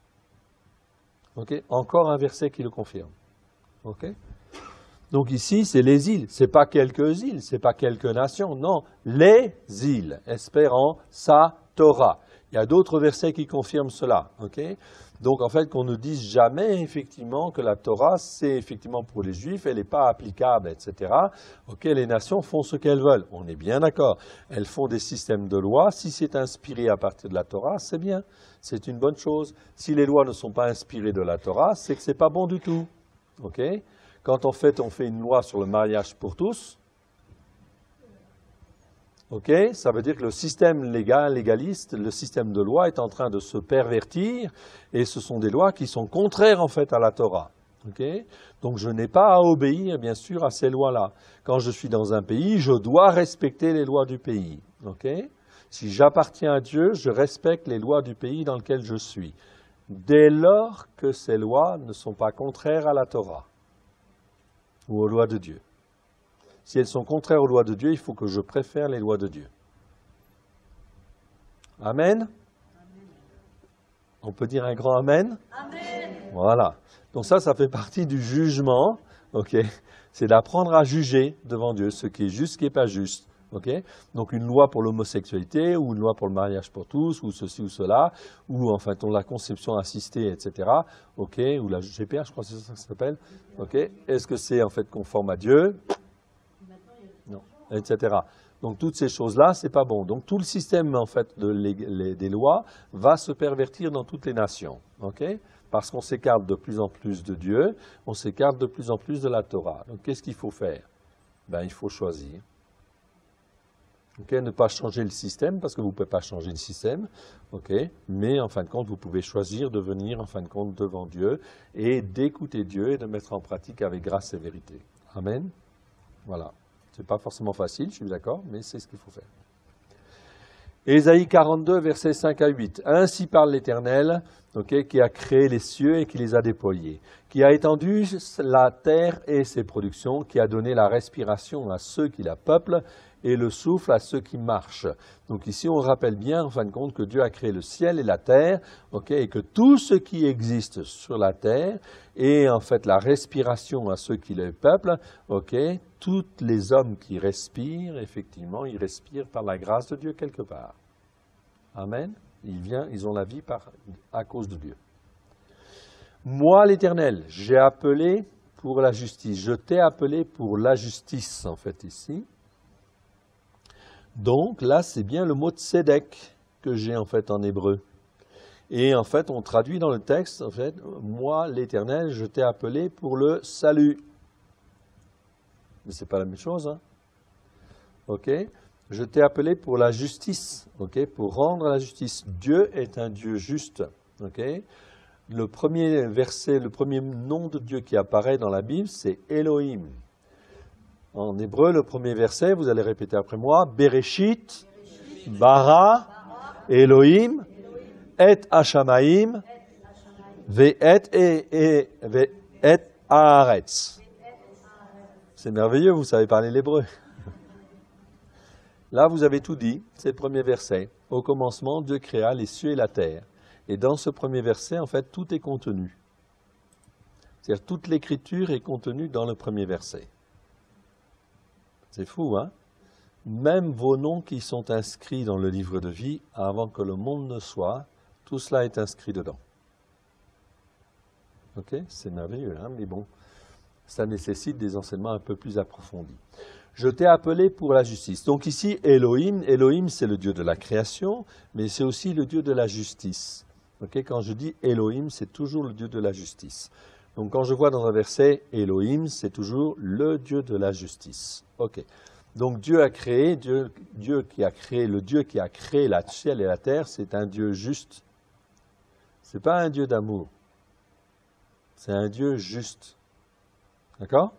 Okay? Encore un verset qui le confirme. Okay? Donc ici, c'est les îles. Ce n'est pas quelques îles, ce n'est pas quelques nations. Non, les îles, espérant sa Torah. Il y a d'autres versets qui confirment cela. Okay? Donc en fait, qu'on ne dise jamais effectivement que la Torah, c'est effectivement pour les Juifs, elle n'est pas applicable, etc. Ok, les nations font ce qu'elles veulent. On est bien d'accord. Elles font des systèmes de lois. Si c'est inspiré à partir de la Torah, c'est bien. C'est une bonne chose. Si les lois ne sont pas inspirées de la Torah, c'est que ce n'est pas bon du tout. Ok? Quand on fait une loi sur le mariage pour tous, ok, ça veut dire que le système légaliste, le système de loi est en train de se pervertir et ce sont des lois qui sont contraires en fait à la Torah. Okay? Donc je n'ai pas à obéir bien sûr à ces lois-là. Quand je suis dans un pays, je dois respecter les lois du pays. Okay? Si j'appartiens à Dieu, je respecte les lois du pays dans lequel je suis. Dès lors que ces lois ne sont pas contraires à la Torah ou aux lois de Dieu. Si elles sont contraires aux lois de Dieu, il faut que je préfère les lois de Dieu. Amen? On peut dire un grand Amen? Amen. Voilà. Donc ça fait partie du jugement. Okay? C'est d'apprendre à juger devant Dieu ce qui est juste, ce qui n'est pas juste. Okay? Donc une loi pour l'homosexualité, ou une loi pour le mariage pour tous, ou ceci ou cela, ou enfin la conception assistée, etc. Okay? Ou la GPA, je crois que c'est ça que ça s'appelle. Okay? Est-ce que c'est en fait conforme à Dieu? Non, etc. Donc toutes ces choses-là, c'est pas bon. Donc tout le système en fait des lois va se pervertir dans toutes les nations, okay? Parce qu'on s'écarte de plus en plus de Dieu, on s'écarte de plus en plus de la Torah. Donc qu'est-ce qu'il faut faire? Ben il faut choisir. Okay? Ne pas changer le système parce que vous ne pouvez pas changer le système, okay? Mais en fin de compte vous pouvez choisir de venir en fin de compte devant Dieu et d'écouter Dieu et de mettre en pratique avec grâce et vérité. Amen. Voilà. Ce n'est pas forcément facile, je suis d'accord, mais c'est ce qu'il faut faire. Ésaïe 42, versets 5 à 8. « Ainsi parle l'Éternel, okay, qui a créé les cieux et qui les a déployés, qui a étendu la terre et ses productions, qui a donné la respiration à ceux qui la peuplent et le souffle à ceux qui marchent. » Donc ici, on rappelle bien, en fin de compte, que Dieu a créé le ciel et la terre, okay, et que tout ce qui existe sur la terre est en fait la respiration à ceux qui le peuplent. Okay, tous les hommes qui respirent, effectivement, ils respirent par la grâce de Dieu quelque part. Amen. Ils ont la vie à cause de Dieu. Moi, l'Éternel, j'ai appelé pour la justice. Je t'ai appelé pour la justice, en fait, ici. Donc, là, c'est bien le mot tzedek que j'ai, en fait, en hébreu. Et, en fait, on traduit dans le texte, en fait, moi, l'Éternel, je t'ai appelé pour le salut. Mais ce n'est pas la même chose, hein. Ok? Je t'ai appelé pour la justice, okay? Pour rendre la justice. Dieu est un Dieu juste. Okay? Le premier verset, le premier nom de Dieu qui apparaît dans la Bible, c'est Elohim. En hébreu, le premier verset, vous allez répéter après moi, Bereshit, Bara, Elohim, et Hashamaim, Ve'et Haaretz. C'est merveilleux, vous savez parler l'hébreu. Là, vous avez tout dit, c'est le premier verset. Au commencement, Dieu créa les cieux et la terre. Et dans ce premier verset, en fait, tout est contenu. C'est-à-dire, toute l'écriture est contenue dans le premier verset. C'est fou, hein? Même vos noms qui sont inscrits dans le livre de vie, avant que le monde ne soit, tout cela est inscrit dedans. Ok? C'est merveilleux, hein? Mais bon, ça nécessite des enseignements un peu plus approfondis. Je t'ai appelé pour la justice. Donc ici, Elohim, Elohim c'est le Dieu de la création, mais c'est aussi le Dieu de la justice. Okay? Quand je dis Elohim, c'est toujours le Dieu de la justice. Donc quand je vois dans un verset Elohim, c'est toujours le Dieu de la justice. Okay. Donc Dieu a créé, le Dieu qui a créé la ciel et la terre, c'est un Dieu juste. Ce n'est pas un Dieu d'amour. C'est un Dieu juste. D'accord?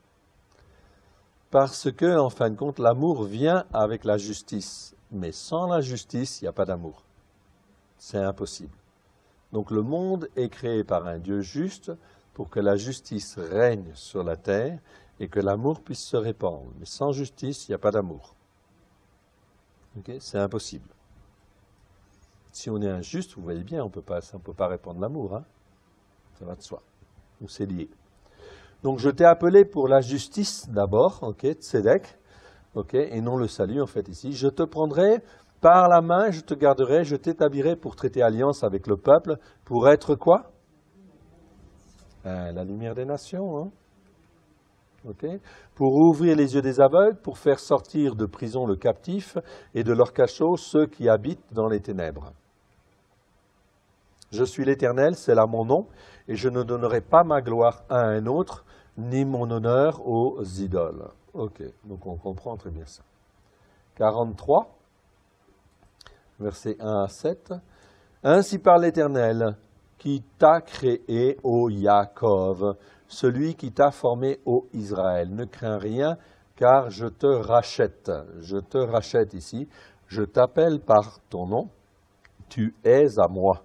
Parce que, en fin de compte, l'amour vient avec la justice. Mais sans la justice, il n'y a pas d'amour. C'est impossible. Donc le monde est créé par un Dieu juste pour que la justice règne sur la terre et que l'amour puisse se répandre. Mais sans justice, il n'y a pas d'amour. Okay? C'est impossible. Si on est injuste, vous voyez bien, on peut pas répandre l'amour. Hein. Ça va de soi. Donc c'est lié. Donc je t'ai appelé pour la justice d'abord, ok, tzedek, ok, et non le salut en fait ici. Je te prendrai par la main, je te garderai, je t'établirai pour traiter alliance avec le peuple, pour être quoi? La lumière des nations, hein. Okay. Pour ouvrir les yeux des aveugles, pour faire sortir de prison le captif et de leur cachot ceux qui habitent dans les ténèbres. Je suis l'Éternel, c'est là mon nom, et je ne donnerai pas ma gloire à un autre, ni mon honneur aux idoles. Ok, donc on comprend très bien ça. 43, versets 1 à 7. Ainsi parle l'Éternel, qui t'a créé, ô Yaakov, celui qui t'a formé, ô Israël. Ne crains rien, car je te rachète. Je te rachète ici. Je t'appelle par ton nom. Tu es à moi.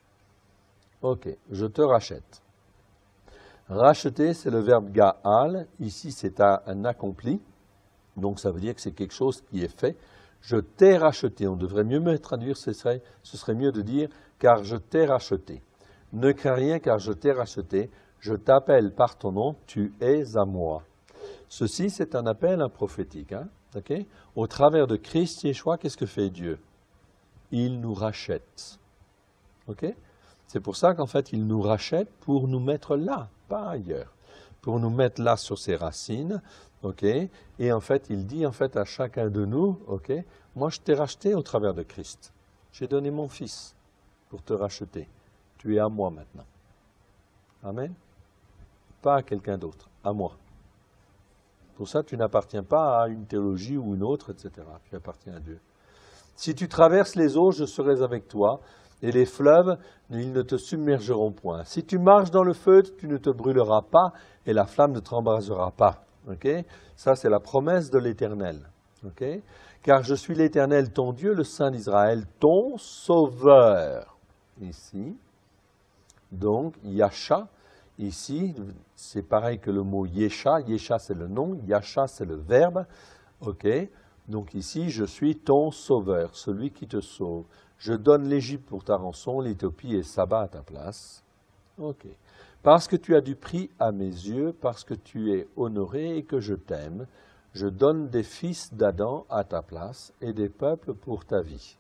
Ok, je te rachète. Racheter, c'est le verbe ga'al. Ici, c'est un accompli. Donc, ça veut dire que c'est quelque chose qui est fait. Je t'ai racheté. On devrait mieux me traduire, ce serait mieux de dire « car je t'ai racheté ». Ne crains rien, car je t'ai racheté. Je t'appelle par ton nom, tu es à moi. Ceci, c'est un appel prophétique. Hein? Okay? Au travers de Christ Yeshua, qu'est-ce que fait Dieu? Il nous rachète. Okay? C'est pour ça qu'en fait, il nous rachète pour nous mettre là, pas ailleurs. Pour nous mettre là sur ses racines. Okay? Et en fait, il dit en fait à chacun de nous, okay, moi je t'ai racheté au travers de Christ. J'ai donné mon Fils pour te racheter. Tu es à moi maintenant. Amen. Pas à quelqu'un d'autre, à moi. Pour ça, tu n'appartiens pas à une théologie ou une autre, etc. Tu appartiens à Dieu. Si tu traverses les eaux, je serai avec toi, et les fleuves, ils ne te submergeront point. Si tu marches dans le feu, tu ne te brûleras pas, et la flamme ne t'embrasera pas. Okay? Ça, c'est la promesse de l'Éternel. Okay? Car je suis l'Éternel, ton Dieu, le Saint d'Israël, ton Sauveur. Ici. Donc, Yasha, ici, c'est pareil que le mot Yesha. Yesha, c'est le nom. Yasha, c'est le verbe. Ok. Donc ici, je suis ton Sauveur, celui qui te sauve. Je donne l'Égypte pour ta rançon, l'Éthiopie et Saba à ta place. Ok. Parce que tu as du prix à mes yeux, parce que tu es honoré et que je t'aime, je donne des fils d'Adam à ta place et des peuples pour ta vie.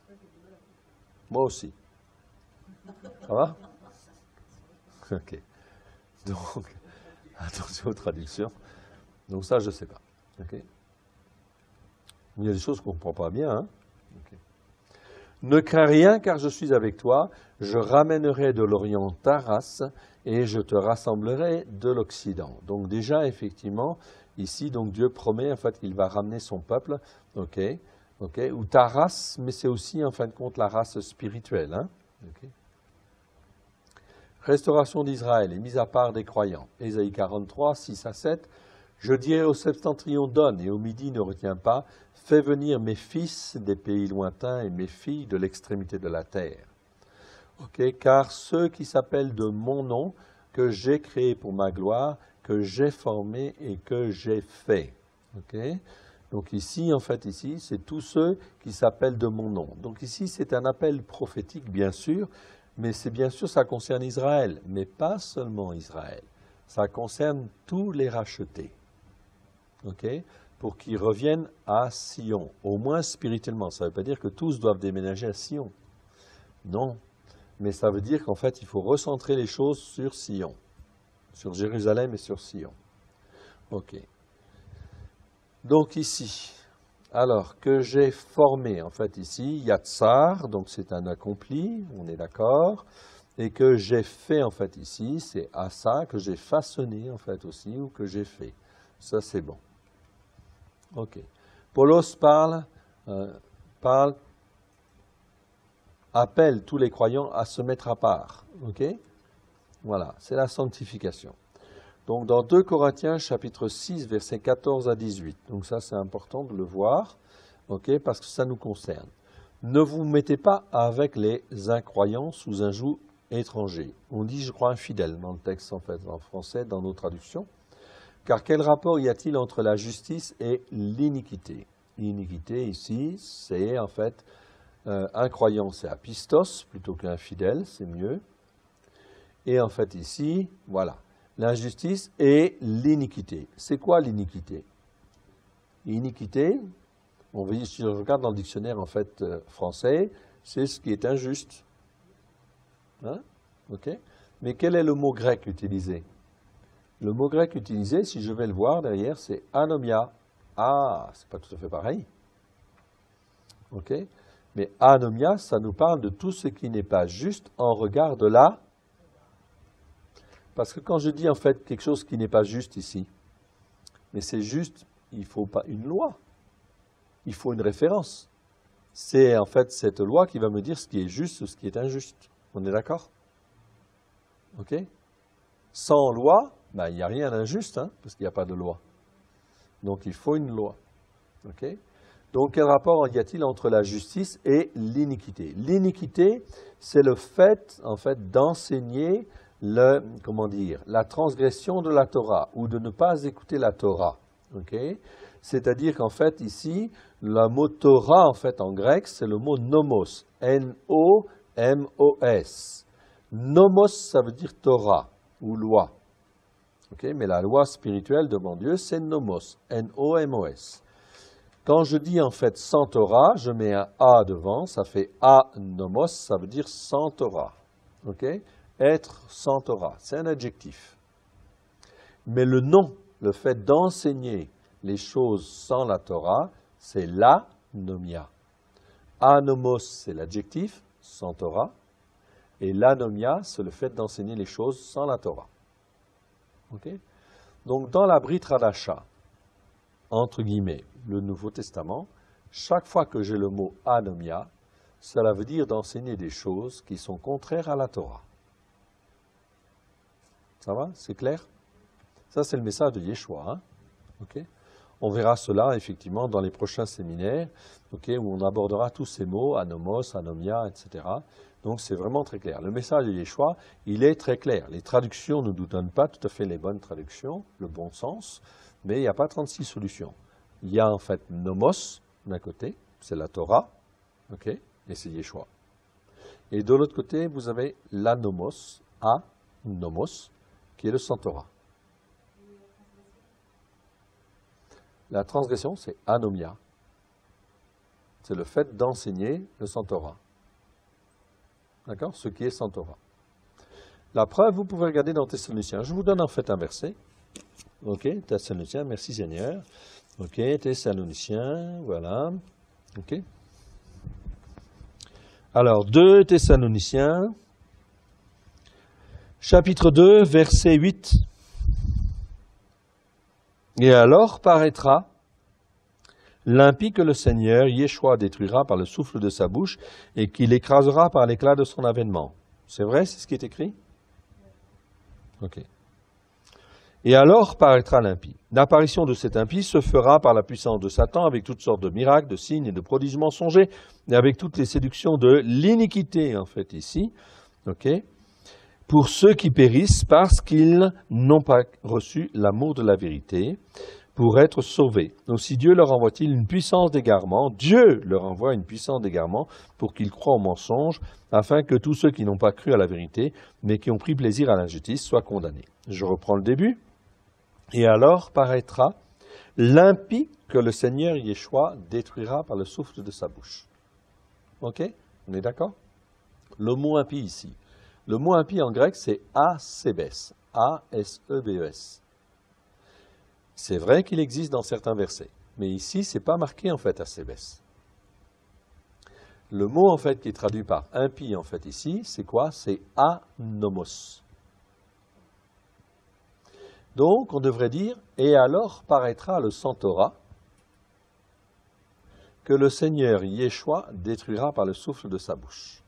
Moi aussi. Ça va? Ok. Donc, attention aux traductions. Donc ça, je ne sais pas. Ok. Il y a des choses qu'on ne comprend pas bien. Hein? Okay. Ne crains rien, car je suis avec toi. Je ramènerai de l'Orient ta race et je te rassemblerai de l'Occident. Donc déjà, effectivement, ici, donc Dieu promet en fait qu'il va ramener son peuple, ok, ou ta race, mais c'est aussi en fin de compte la race spirituelle. Hein? Okay. Restauration d'Israël et mise à part des croyants. Ésaïe 43, 6 à 7. Je dirai au septentrion donne et au midi ne retiens pas. Fais venir mes fils des pays lointains et mes filles de l'extrémité de la terre. Okay, car ceux qui s'appellent de mon nom, que j'ai créé pour ma gloire, que j'ai formé et que j'ai fait. Okay? Donc ici, en fait, ici, c'est tous ceux qui s'appellent de mon nom. Donc ici, c'est un appel prophétique, bien sûr, mais c'est bien sûr, ça concerne Israël, mais pas seulement Israël. Ça concerne tous les rachetés. Okay? Pour qu'ils reviennent à Sion, au moins spirituellement. Ça ne veut pas dire que tous doivent déménager à Sion. Non. Mais ça veut dire qu'en fait, il faut recentrer les choses sur Sion, sur Jérusalem et sur Sion. Ok. Donc ici, alors que j'ai formé, en fait ici, Yatsar, donc c'est un accompli, on est d'accord, et que j'ai fait en fait ici, c'est Asa, que j'ai façonné en fait aussi, ou que j'ai fait. Ça c'est bon. Ok. Paulos appelle tous les croyants à se mettre à part. Ok? Voilà, c'est la sanctification. Donc dans 2 Corinthiens chapitre 6, versets 14 à 18. Donc ça c'est important de le voir, ok, parce que ça nous concerne. Ne vous mettez pas avec les incroyants sous un joug étranger. On dit, je crois, infidèle dans le texte en fait, en français, dans nos traductions. Car quel rapport y a-t-il entre la justice et l'iniquité? L'iniquité ici, c'est en fait Incroyant, c'est apistos, plutôt qu'infidèle, c'est mieux. Et en fait ici, voilà, l'injustice et l'iniquité. C'est quoi l'iniquité? Iniquité, si je regarde dans le dictionnaire en fait français, c'est ce qui est injuste. Hein? Ok? Mais quel est le mot grec utilisé? Le mot grec utilisé, si je vais le voir derrière, c'est anomia. Ah, c'est pas tout à fait pareil. Ok? Mais anomia, ça nous parle de tout ce qui n'est pas juste en regard de la... Parce que quand je dis en fait quelque chose qui n'est pas juste ici, mais c'est juste, il ne faut pas une loi, il faut une référence. C'est en fait cette loi qui va me dire ce qui est juste ou ce qui est injuste. On est d'accord? Ok? Sans loi, ben, il n'y a rien d'injuste, hein, parce qu'il n'y a pas de loi. Donc il faut une loi. Ok? Donc quel rapport y a-t-il entre la justice et l'iniquité? L'iniquité, c'est le fait, en fait, d'enseigner la transgression de la Torah, ou de ne pas écouter la Torah. Okay? C'est-à-dire qu'en fait, ici, le mot Torah, en fait, en grec, c'est le mot nomos. N-O-M-O-S. Nomos, ça veut dire Torah, ou loi. Okay? Mais la loi spirituelle de mon Dieu, c'est nomos. N-O-M-O-S. Quand je dis en fait sans Torah, je mets un A devant, ça fait anomos, ça veut dire sans Torah. Okay? Être sans Torah, c'est un adjectif. Mais le nom, le fait d'enseigner les choses sans la Torah, c'est l'anomia. Anomos, c'est l'adjectif, sans Torah. Et l'anomia, c'est le fait d'enseigner les choses sans la Torah. Okay? Donc dans la Brit Hadasha, entre guillemets, le Nouveau Testament, chaque fois que j'ai le mot anomia, cela veut dire d'enseigner des choses qui sont contraires à la Torah. Ça va? C'est clair? Ça, c'est le message de Yeshua. Hein? Okay? On verra cela, effectivement, dans les prochains séminaires, okay, où on abordera tous ces mots, anomos, anomia, etc. Donc, c'est vraiment très clair. Le message de Yeshua, il est très clair. Les traductions ne nous donnent pas tout à fait les bonnes traductions, le bon sens, mais il n'y a pas 36 solutions. Il y a en fait nomos, d'un côté, c'est la Torah, okay, et c'est Yeshua. Et de l'autre côté, vous avez l'anomos, nomos, qui est le sans Torah. La transgression, c'est anomia. C'est le fait d'enseigner le sans Torah. D'accord? Ce qui est sans Torah. La preuve, vous pouvez regarder dans Thessaloniciens. Je vous donne en fait un verset. Ok, Thessaloniciens, merci Seigneur. Ok, Thessaloniciens, voilà. Ok. Alors, 2 Thessaloniciens, chapitre 2, verset 8. Et alors paraîtra l'impie que le Seigneur, Yeshua, détruira par le souffle de sa bouche et qu'il écrasera par l'éclat de son avènement. C'est vrai, c'est ce qui est écrit? Ok. Et alors paraîtra l'impie. L'apparition de cet impie se fera par la puissance de Satan avec toutes sortes de miracles, de signes et de prodiges mensongers et avec toutes les séductions de l'iniquité, en fait, ici. Ok. Pour ceux qui périssent parce qu'ils n'ont pas reçu l'amour de la vérité pour être sauvés. Aussi Dieu leur envoie-t-il une puissance d'égarement, Dieu leur envoie une puissance d'égarement pour qu'ils croient au mensonge, afin que tous ceux qui n'ont pas cru à la vérité, mais qui ont pris plaisir à l'injustice, soient condamnés. Je reprends le début. Et alors paraîtra l'impie que le Seigneur Yeshua détruira par le souffle de sa bouche. Ok? On est d'accord? Le mot impie ici. Le mot impie en grec, c'est asebes. A-S-E-B-E-S. C'est vrai qu'il existe dans certains versets, mais ici, ce n'est pas marqué en fait asebes. Le mot en fait qui est traduit par impie en fait ici, c'est quoi? C'est anomos. Donc, on devrait dire, et alors paraîtra le sans Torah que le Seigneur Yeshua détruira par le souffle de sa bouche.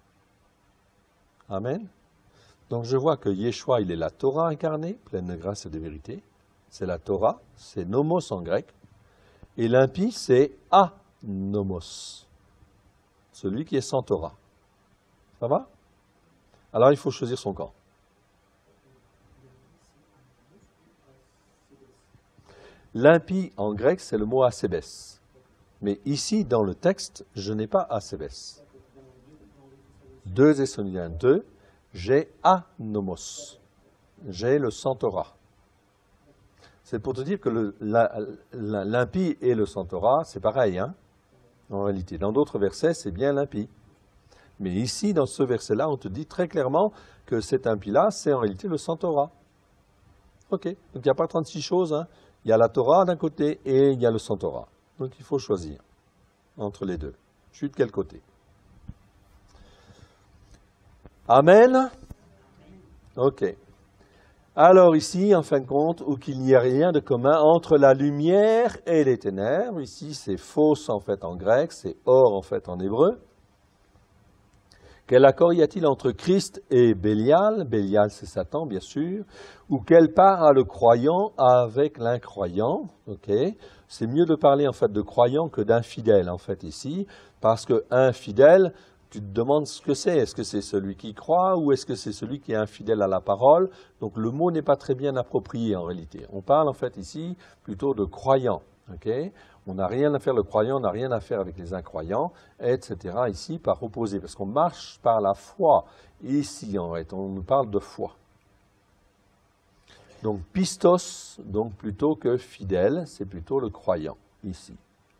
Amen. Donc je vois que Yeshua, il est la Torah incarnée, pleine de grâce et de vérité. C'est la Torah, c'est nomos en grec. Et l'impie, c'est anomos, celui qui est sans Torah. Ça va? Alors il faut choisir son camp. L'impie en grec, c'est le mot asebes. Mais ici, dans le texte, je n'ai pas Asebes. 2 Thessaloniciens 2, j'ai anomos. J'ai le Centaura. C'est pour te dire que l'impie et le Centaura, c'est pareil, hein, en réalité. Dans d'autres versets, c'est bien l'impie. Mais ici, dans ce verset-là, on te dit très clairement que cet impie-là, c'est en réalité le Centaura. Ok, donc il n'y a pas 36 choses, hein. Il y a la Torah d'un côté et il y a le Centaura. Donc il faut choisir entre les deux. Je suis de quel côté? Amen? Ok. Alors ici, en fin de compte, où qu'il n'y a rien de commun entre la lumière et les ténèbres, ici c'est fausse en fait en grec, c'est or en fait en hébreu. Quel accord y a-t-il entre Christ et Bélial? Bélial c'est Satan bien sûr. Ou quelle part a le croyant avec l'incroyant? Ok. C'est mieux de parler en fait de croyant que d'infidèle en fait ici, parce que infidèle, tu te demandes ce que c'est. Est-ce que c'est celui qui croit ou est-ce que c'est celui qui est infidèle à la parole? Donc le mot n'est pas très bien approprié en réalité. On parle en fait ici plutôt de croyant. Okay? On n'a rien à faire, le croyant n'a rien à faire avec les incroyants, etc. ici par opposé, parce qu'on marche par la foi. Ici en fait, on nous parle de foi. Donc pistos, donc plutôt que fidèle, c'est plutôt le croyant ici.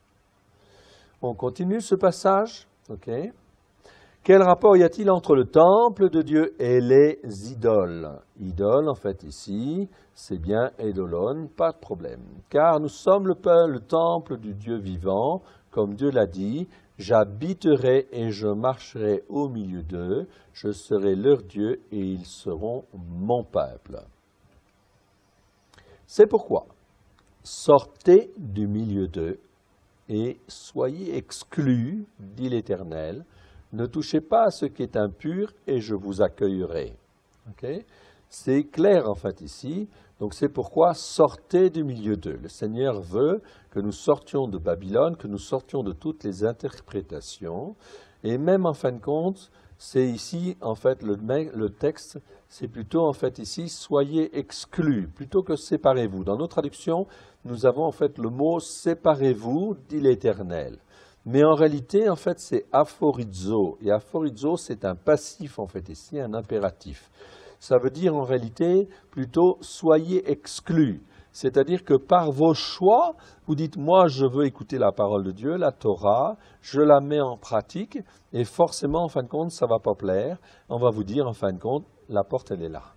On continue ce passage. Ok. Quel rapport y a-t-il entre le temple de Dieu et les idoles? Idole, en fait, ici, c'est bien Eidolon, pas de problème. Car nous sommes le temple du Dieu vivant, comme Dieu l'a dit, j'habiterai et je marcherai au milieu d'eux, je serai leur Dieu et ils seront mon peuple. C'est pourquoi, sortez du milieu d'eux et soyez exclus, dit l'Éternel. Ne touchez pas à ce qui est impur et je vous accueillerai. Okay? C'est clair en fait ici. Donc c'est pourquoi sortez du milieu d'eux. Le Seigneur veut que nous sortions de Babylone, que nous sortions de toutes les interprétations. Et même en fin de compte, c'est ici en fait le texte, c'est plutôt en fait ici soyez exclus plutôt que séparez-vous. Dans nos traductions, nous avons en fait le mot séparez-vous, dit l'Éternel. Mais en réalité, en fait, c'est aphorizo. Et aphorizo, c'est un passif, en fait, ici, un impératif. Ça veut dire, en réalité, plutôt, soyez exclus. C'est-à-dire que par vos choix, vous dites, moi, je veux écouter la parole de Dieu, la Torah, je la mets en pratique, et forcément, en fin de compte, ça ne va pas plaire. On va vous dire, en fin de compte, la porte, elle est là.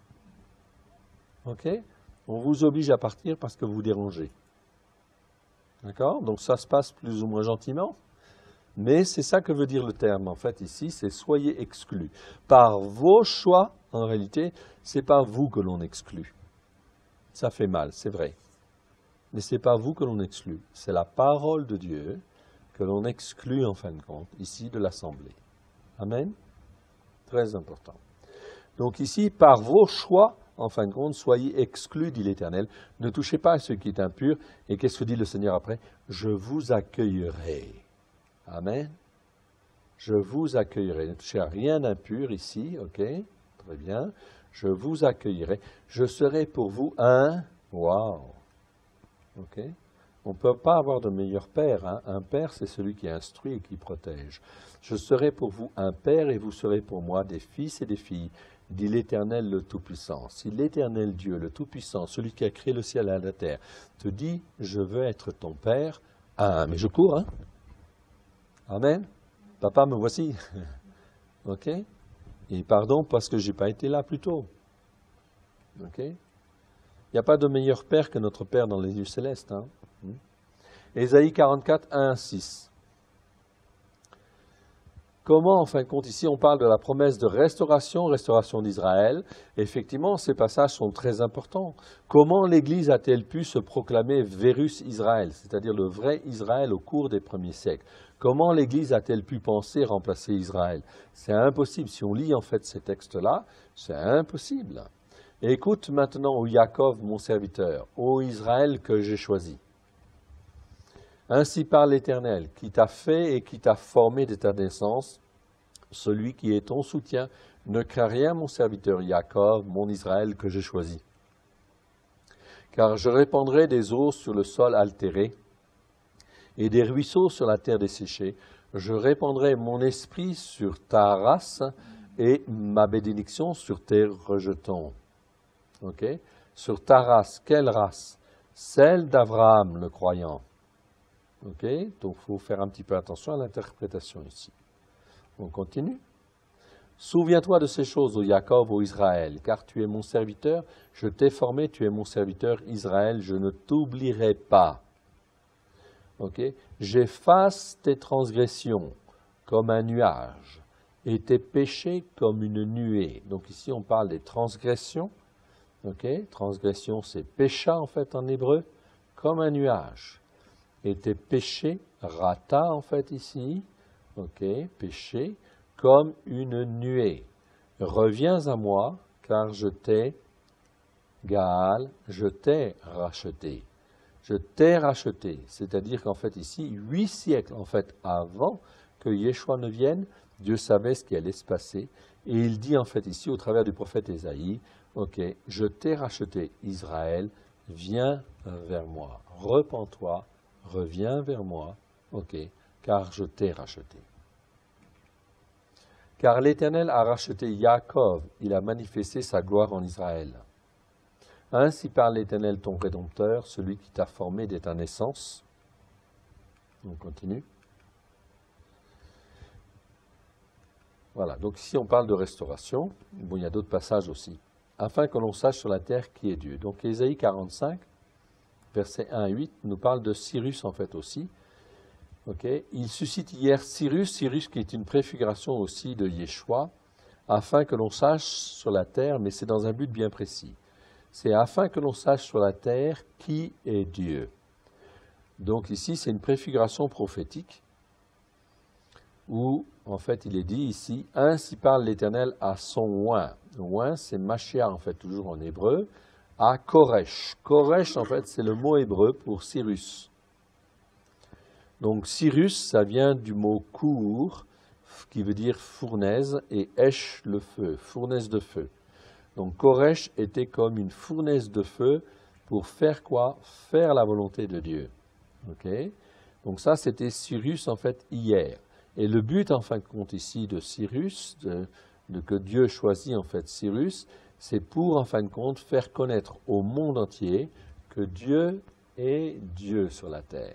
OK? On vous oblige à partir parce que vous dérangez. D'accord? Donc ça se passe plus ou moins gentiment. Mais c'est ça que veut dire le terme, en fait, ici, c'est soyez exclus. Par vos choix, en réalité, ce n'est pas vous que l'on exclut. Ça fait mal, c'est vrai. Mais ce n'est pas vous que l'on exclut. C'est la parole de Dieu que l'on exclut, en fin de compte, ici, de l'Assemblée. Amen? Très important. Donc ici, par vos choix, en fin de compte, soyez exclus, dit l'Éternel. Ne touchez pas à ce qui est impur. Et qu'est-ce que dit le Seigneur après? Je vous accueillerai. Amen. Je vous accueillerai. Ne touchez à rien d'impur ici, ok? Très bien. Je vous accueillerai. Je serai pour vous un... Waouh! Ok? On ne peut pas avoir de meilleur père. Hein? Un père, c'est celui qui instruit et qui protège. Je serai pour vous un père et vous serez pour moi des fils et des filles, dit l'Éternel le Tout-Puissant. Si l'Éternel Dieu, le Tout-Puissant, celui qui a créé le ciel et la terre, te dit, je veux être ton père, ah, mais je cours, hein? Amen. Papa, me voici. OK? Et pardon parce que je n'ai pas été là plus tôt. OK? Il n'y a pas de meilleur Père que notre Père dans les lieux célestes. Hein? Ésaïe 44, 1, 6. Comment, en fin de compte, ici, on parle de la promesse de restauration d'Israël. Effectivement, ces passages sont très importants. Comment l'Église a-t-elle pu se proclamer Vérus Israël, c'est-à-dire le vrai Israël au cours des premiers siècles? Comment l'Église a-t-elle pu penser remplacer Israël? C'est impossible. Si on lit en fait ces textes-là, c'est impossible. Et écoute maintenant, ô Jacob, mon serviteur, ô Israël que j'ai choisi. Ainsi parle l'Éternel, qui t'a fait et qui t'a formé de ta naissance, celui qui est ton soutien. Ne crains rien, mon serviteur Jacob, mon Israël que j'ai choisi. Car je répandrai des eaux sur le sol altéré, et des ruisseaux sur la terre desséchée. Je répandrai mon esprit sur ta race et ma bénédiction sur tes rejetons. Ok? Sur ta race, quelle race? Celle d'Abraham, le croyant. Ok? Donc il faut faire un petit peu attention à l'interprétation ici. On continue. Souviens-toi de ces choses, ô Jacob, ô Israël, car tu es mon serviteur, je t'ai formé, tu es mon serviteur, Israël, je ne t'oublierai pas. Okay? J'efface tes transgressions comme un nuage et tes péchés comme une nuée. Donc ici on parle des transgressions. Okay? Transgression c'est pécha en fait en hébreu, comme un nuage. Et tes péchés, rata en fait ici, okay? Péché, comme une nuée. Reviens à moi, car je t'ai, Gaal, je t'ai racheté. Je t'ai racheté. C'est-à-dire qu'en fait ici, 8 siècles en fait avant que Yeshua ne vienne, Dieu savait ce qui allait se passer. Et il dit en fait ici, au travers du prophète Ésaïe, ok, je t'ai racheté, Israël, viens vers moi. Repens-toi, reviens vers moi, ok, car je t'ai racheté. Car l'Éternel a racheté Jacob, il a manifesté sa gloire en Israël. Ainsi parle l'Éternel ton Rédempteur, celui qui t'a formé dès ta naissance. On continue. Voilà, donc ici on parle de restauration. Bon, il y a d'autres passages aussi. Afin que l'on sache sur la terre qui est Dieu. Donc Ésaïe 45, versets 1 à 8, nous parle de Cyrus en fait aussi. Okay. Il suscite hier Cyrus qui est une préfiguration aussi de Yeshua, afin que l'on sache sur la terre, mais c'est dans un but bien précis. C'est afin que l'on sache sur la terre qui est Dieu. Donc ici, c'est une préfiguration prophétique, où en fait il est dit ici, ainsi parle l'Éternel à son oint. Oint, c'est Machia en fait, toujours en hébreu, à Koresh. Koresh en fait, c'est le mot hébreu pour Cyrus. Donc Cyrus, ça vient du mot cour, qui veut dire fournaise, et esh, le feu, fournaise de feu. Donc Koresh était comme une fournaise de feu pour faire quoi? Faire la volonté de Dieu. Okay? Donc ça, c'était Cyrus en fait hier. Et le but en fin de compte ici de Cyrus, que Dieu choisit en fait Cyrus, c'est pour en fin de compte faire connaître au monde entier que Dieu est Dieu sur la terre.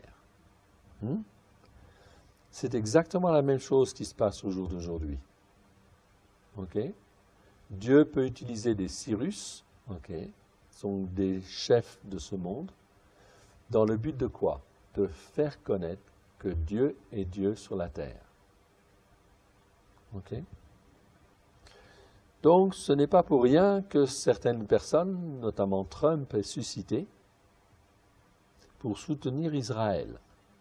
C'est exactement la même chose qui se passe au jour d'aujourd'hui. Okay? Dieu peut utiliser des Cyrus, okay, sont des chefs de ce monde, dans le but de quoi? De faire connaître que Dieu est Dieu sur la terre. Okay? Donc, ce n'est pas pour rien que certaines personnes, notamment Trump, est suscité pour soutenir Israël.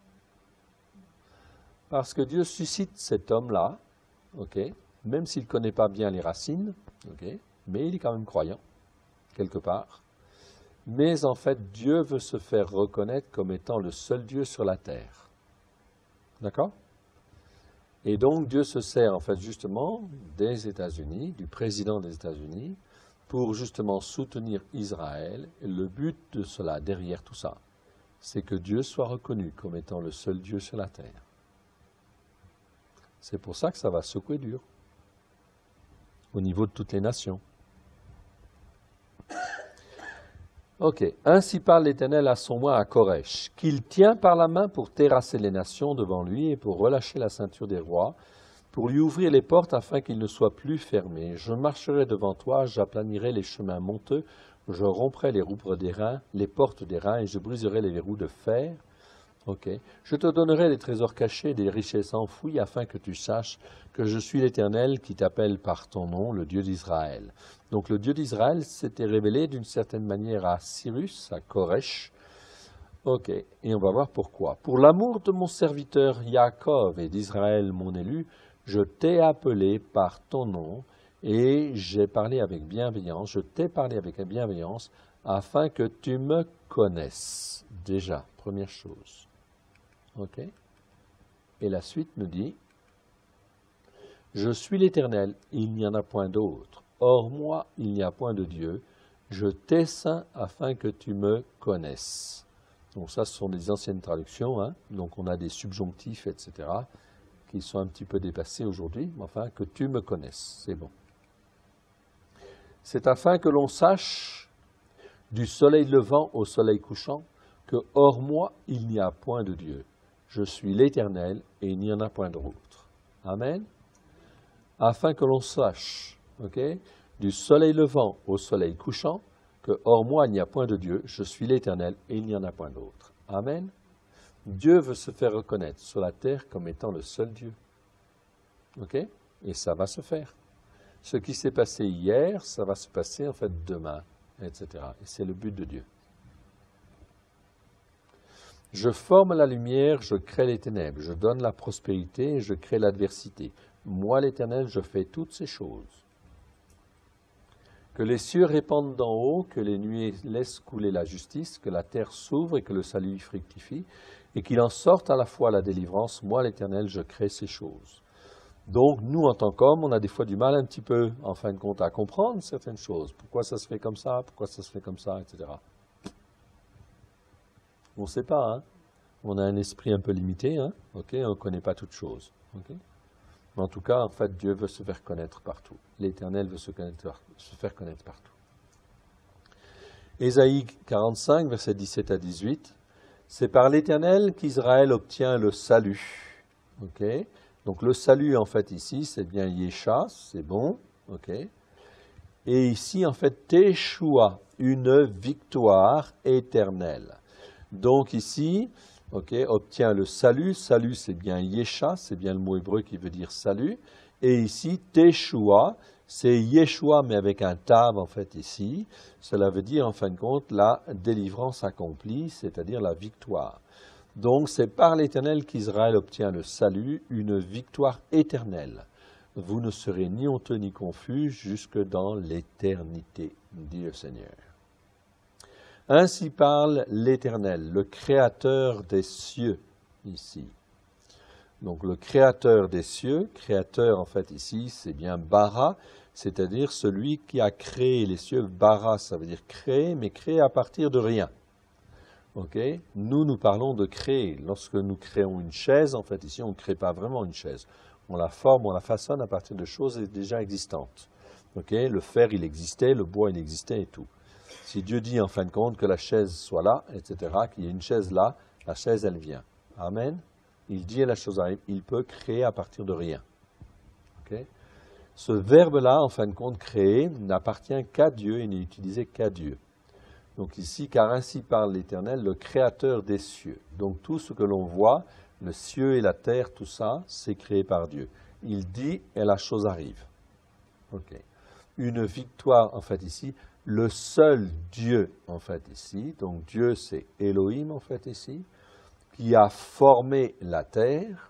Parce que Dieu suscite cet homme-là, okay, même s'il ne connaît pas bien les racines, okay, mais il est quand même croyant, quelque part. Mais en fait, Dieu veut se faire reconnaître comme étant le seul Dieu sur la terre. D'accord? Et donc, Dieu se sert en fait justement des États-Unis, du président des États-Unis, pour justement soutenir Israël. Et le but de cela, derrière tout ça, c'est que Dieu soit reconnu comme étant le seul Dieu sur la terre. C'est pour ça que ça va secouer dur, au niveau de toutes les nations. Ok, ainsi parle l'Éternel à son oint à Koresh, qu'il tient par la main pour terrasser les nations devant lui et pour relâcher la ceinture des rois, pour lui ouvrir les portes afin qu'il ne soit plus fermé. Je marcherai devant toi, j'aplanirai les chemins monteux, je romprai les roupes d'airain, les portes d'airain et je briserai les verrous de fer. Okay. Je te donnerai des trésors cachés, des richesses enfouies, afin que tu saches que je suis l'Éternel qui t'appelle par ton nom, le Dieu d'Israël. Donc le Dieu d'Israël s'était révélé d'une certaine manière à Cyrus, à Koresh. Ok, et on va voir pourquoi. Pour l'amour de mon serviteur Jacob et d'Israël, mon élu, je t'ai appelé par ton nom et j'ai parlé avec bienveillance, je t'ai parlé avec bienveillance, afin que tu me connaisses. Déjà, première chose. Ok. Et la suite nous dit, je suis l'Éternel, il n'y en a point d'autre. Hors moi, il n'y a point de Dieu. Je t'ai saint afin que tu me connaisses. Donc ça, ce sont des anciennes traductions, hein. Donc on a des subjonctifs, etc., qui sont un petit peu dépassés aujourd'hui, mais enfin, que tu me connaisses, c'est bon. C'est afin que l'on sache, du soleil levant au soleil couchant, que hors moi, il n'y a point de Dieu. Je suis l'Éternel et il n'y en a point d'autre. Amen. Afin que l'on sache, du soleil levant au soleil couchant, que hors moi, il n'y a point de Dieu. Je suis l'Éternel et il n'y en a point d'autre. Amen. Dieu veut se faire reconnaître sur la terre comme étant le seul Dieu. Et ça va se faire. Ce qui s'est passé hier, ça va se passer en fait demain, etc. Et c'est le but de Dieu. Je forme la lumière, je crée les ténèbres, je donne la prospérité, je crée l'adversité. Moi, l'Éternel, je fais toutes ces choses. Que les cieux répandent d'en haut, que les nuées laissent couler la justice, que la terre s'ouvre et que le salut fructifie, et qu'il en sorte à la fois la délivrance. Moi, l'Éternel, je crée ces choses. Donc, nous, en tant qu'hommes, on a des fois du mal un petit peu, en fin de compte, à comprendre certaines choses. Pourquoi ça se fait comme ça, pourquoi ça se fait comme ça, etc. On ne sait pas, hein. On a un esprit un peu limité, hein. On ne connaît pas toutes choses. Mais en tout cas, en fait, Dieu veut se faire connaître partout. L'Éternel veut se faire connaître partout. Ésaïe 45, versets 17 à 18. C'est par l'Éternel qu'Israël obtient le salut. Donc le salut, en fait, ici, c'est bien Yesha, c'est bon. Et ici, en fait, Teshua, une victoire éternelle. Donc ici, obtient le salut. Salut, c'est bien Yesha, c'est bien le mot hébreu qui veut dire salut. Et ici, Teshua, c'est Yeshua, mais avec un tav, en fait, ici. Cela veut dire, en fin de compte, la délivrance accomplie, c'est-à-dire la victoire. Donc, c'est par l'Éternel qu'Israël obtient le salut, une victoire éternelle. Vous ne serez ni honteux ni confus jusque dans l'éternité, dit le Seigneur. Ainsi parle l'Éternel, le Créateur des cieux, ici. Donc, le Créateur des cieux, créateur, en fait, ici, c'est bien Bara, c'est-à-dire celui qui a créé les cieux. Bara, ça veut dire créer, mais créer à partir de rien. Nous parlons de créer. Lorsque nous créons une chaise, en fait, ici, on ne crée pas vraiment une chaise. On la forme, on la façonne à partir de choses déjà existantes. Le fer, il existait, le bois, il existait et tout. Si Dieu dit, en fin de compte, que la chaise soit là, etc., qu'il y ait une chaise là, la chaise, elle vient. Amen. Il dit et la chose arrive. Il peut créer à partir de rien. Ce verbe-là, en fin de compte, créer, n'appartient qu'à Dieu et n'est utilisé qu'à Dieu. Donc ici, car ainsi parle l'Éternel, le Créateur des cieux. Donc tout ce que l'on voit, le ciel et la terre, tout ça, c'est créé par Dieu. Il dit et la chose arrive. Une victoire, en fait, ici, le seul Dieu, en fait, ici, donc Dieu, c'est Elohim, en fait, ici, qui a formé la terre,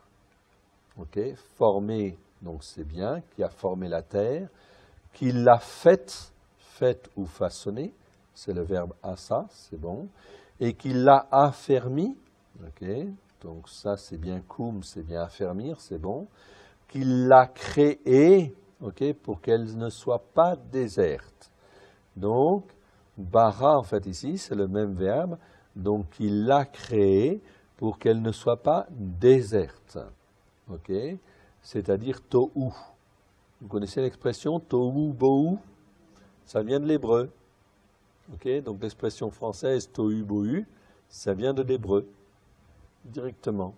formé, donc c'est bien, qui a formé la terre, qui l'a faite ou façonnée, c'est le verbe asa, c'est bon, et qui l'a affermi, donc ça c'est bien koum, c'est bien affermir, c'est bon, qu'il l'a créée, pour qu'elle ne soit pas déserte. Donc, bara, en fait, ici, c'est le même verbe, donc il l'a créée pour qu'elle ne soit pas déserte. C'est-à-dire tohu. Vous connaissez l'expression tohu bohu? Ça vient de l'hébreu. Donc l'expression française tohu bohu, ça vient de l'hébreu, directement.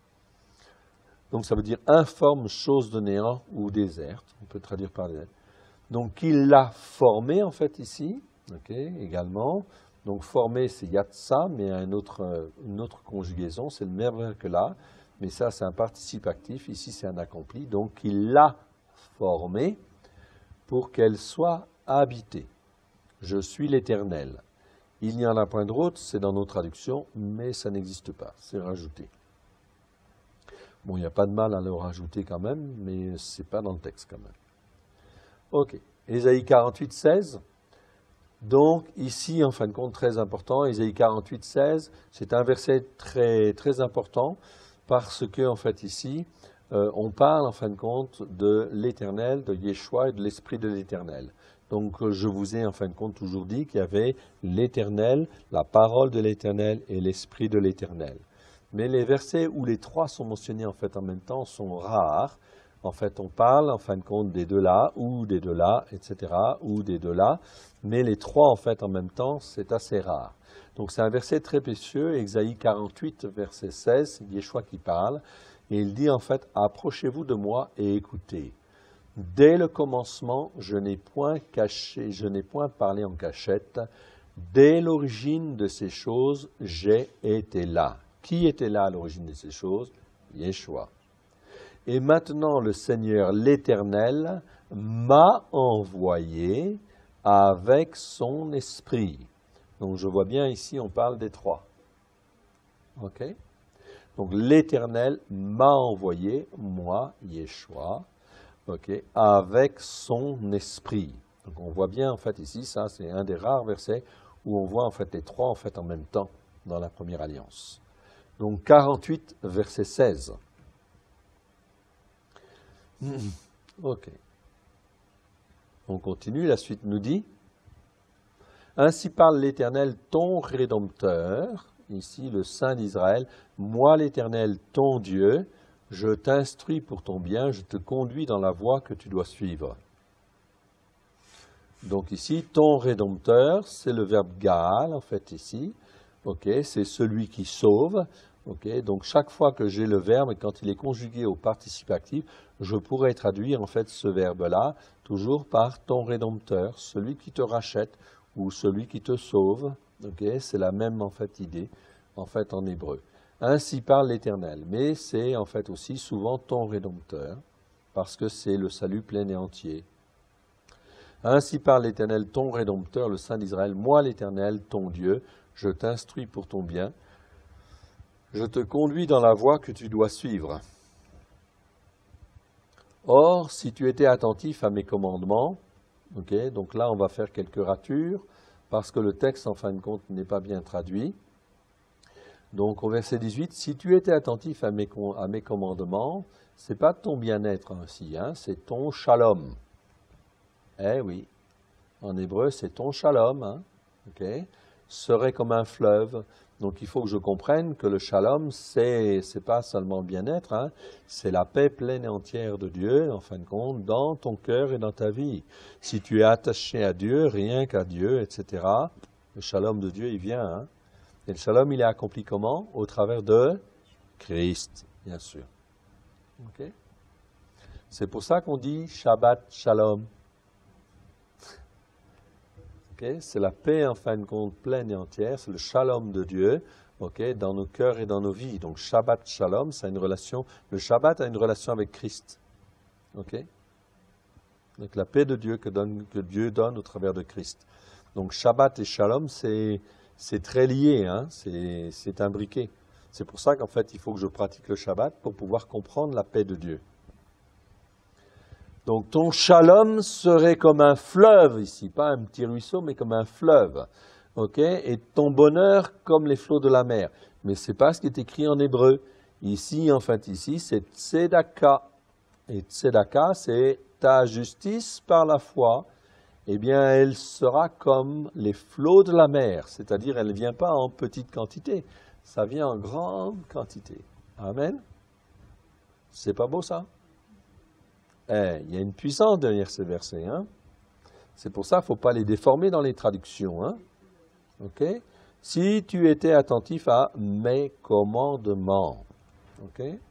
Donc ça veut dire informe, chose de néant ou déserte. On peut traduire par désert. Donc il l'a formé en fait ici, également. Donc formé c'est yatsa, mais une autre conjugaison, c'est le même verbe que là. Mais ça c'est un participe actif, ici c'est un accompli. Donc il l'a formé pour qu'elle soit habitée. Je suis l'Éternel. Il n'y en a point d'autre, c'est dans nos traductions, mais ça n'existe pas, c'est rajouté. Bon, il n'y a pas de mal à le rajouter quand même, mais ce n'est pas dans le texte quand même. Ésaïe 48, 16. Donc, ici, en fin de compte, très important, Ésaïe 48, 16, c'est un verset très, très important, parce que, en fait, ici, on parle, en fin de compte, de l'Éternel, de Yeshua et de l'Esprit de l'Éternel. Donc je vous ai en fin de compte toujours dit qu'il y avait l'Éternel, la parole de l'Éternel et l'Esprit de l'Éternel. Mais les versets où les trois sont mentionnés en fait en même temps sont rares. En fait, on parle en fin de compte des deux là, ou des deux là, etc., ou des deux là. Mais les trois en fait en même temps, c'est assez rare. Donc c'est un verset très précieux, Ésaïe 48, verset 16, c'est Yeshua qui parle. Et il dit en fait, approchez-vous de moi et écoutez. Dès le commencement, je n'ai point caché, je n'ai point parlé en cachette. Dès l'origine de ces choses, j'ai été là. Qui était là à l'origine de ces choses? Yeshua. Et maintenant, le Seigneur l'Éternel m'a envoyé avec son esprit. Donc, je vois bien ici, on parle des trois. OK? Donc, l'Éternel m'a envoyé, moi, Yeshua, okay, avec son esprit. Donc, on voit bien, en fait, ici, ça, c'est un des rares versets où on voit, en fait, les trois, en fait, en même temps dans la première alliance. Donc, 48, verset 16. OK. On continue, la suite nous dit « Ainsi parle l'Éternel, ton Rédempteur, ici le Saint d'Israël, moi l'Éternel, ton Dieu, je t'instruis pour ton bien, je te conduis dans la voie que tu dois suivre. » Donc ici, ton Rédempteur, c'est le verbe Gaal, en fait, ici. OK, c'est celui qui sauve. Okay, donc chaque fois que j'ai le verbe, quand il est conjugué au participe actif, je pourrais traduire en fait ce verbe-là toujours par ton Rédempteur, celui qui te rachète ou celui qui te sauve. Okay, c'est la même en fait idée en fait en hébreu. Ainsi parle l'Éternel, mais c'est en fait aussi souvent ton Rédempteur parce que c'est le salut plein et entier. Ainsi parle l'Éternel, ton Rédempteur, le Saint d'Israël, moi l'Éternel, ton Dieu, je t'instruis pour ton bien. Je te conduis dans la voie que tu dois suivre. Or, si tu étais attentif à mes commandements, okay, donc là on va faire quelques ratures, parce que le texte en fin de compte n'est pas bien traduit. Donc au verset 18, si tu étais attentif à mes commandements, ce n'est pas ton bien-être ainsi, hein, c'est ton shalom. Eh oui, en hébreu c'est ton shalom, hein, okay, serait comme un fleuve. Donc il faut que je comprenne que le shalom, c'est pas seulement le bien-être, hein, c'est la paix pleine et entière de Dieu, en fin de compte, dans ton cœur et dans ta vie. Si tu es attaché à Dieu, rien qu'à Dieu, etc., le shalom de Dieu, il vient. Hein. Et le shalom, il est accompli comment? Au travers de Christ, bien sûr. Okay? C'est pour ça qu'on dit Shabbat Shalom. Okay? C'est la paix en fin de compte pleine et entière, c'est le shalom de Dieu, okay, dans nos cœurs et dans nos vies. Donc Shabbat Shalom, ça a une relation, le Shabbat a une relation avec Christ. Okay? Donc la paix de Dieu que Dieu donne au travers de Christ. Donc Shabbat et Shalom, c'est très lié, hein? C'est imbriqué. C'est pour ça qu'en fait il faut que je pratique le Shabbat pour pouvoir comprendre la paix de Dieu. Donc ton shalom serait comme un fleuve ici, pas un petit ruisseau, mais comme un fleuve. Okay? Et ton bonheur comme les flots de la mer. Mais ce n'est pas ce qui est écrit en hébreu. Ici, en fait, ici, c'est tzedaka. Et tzedaka, c'est ta justice par la foi. Eh bien, elle sera comme les flots de la mer. C'est-à-dire, elle ne vient pas en petite quantité. Ça vient en grande quantité. Amen. C'est pas beau ça? Il y a une puissance derrière ces versets. Hein? C'est pour ça qu'il ne faut pas les déformer dans les traductions. Hein? Okay? Si tu étais attentif à mes commandements. Okay?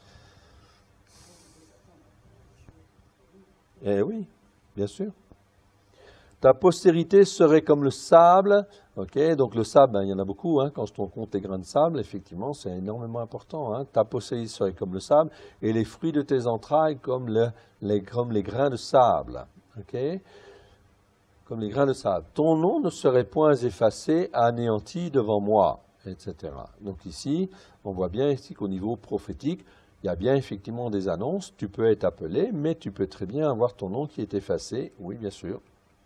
Eh oui, bien sûr. Ta postérité serait comme le sable. Okay? Donc le sable, il y en a beaucoup. Hein? Quand on compte les grains de sable, effectivement, c'est énormément important. Hein? Ta postérité serait comme le sable et les fruits de tes entrailles comme les grains de sable. Okay? Comme les grains de sable. Ton nom ne serait point effacé, anéanti devant moi, etc. Donc ici, on voit bien ici qu'au niveau prophétique, il y a bien effectivement des annonces. Tu peux être appelé, mais tu peux très bien avoir ton nom qui est effacé. Oui, bien sûr.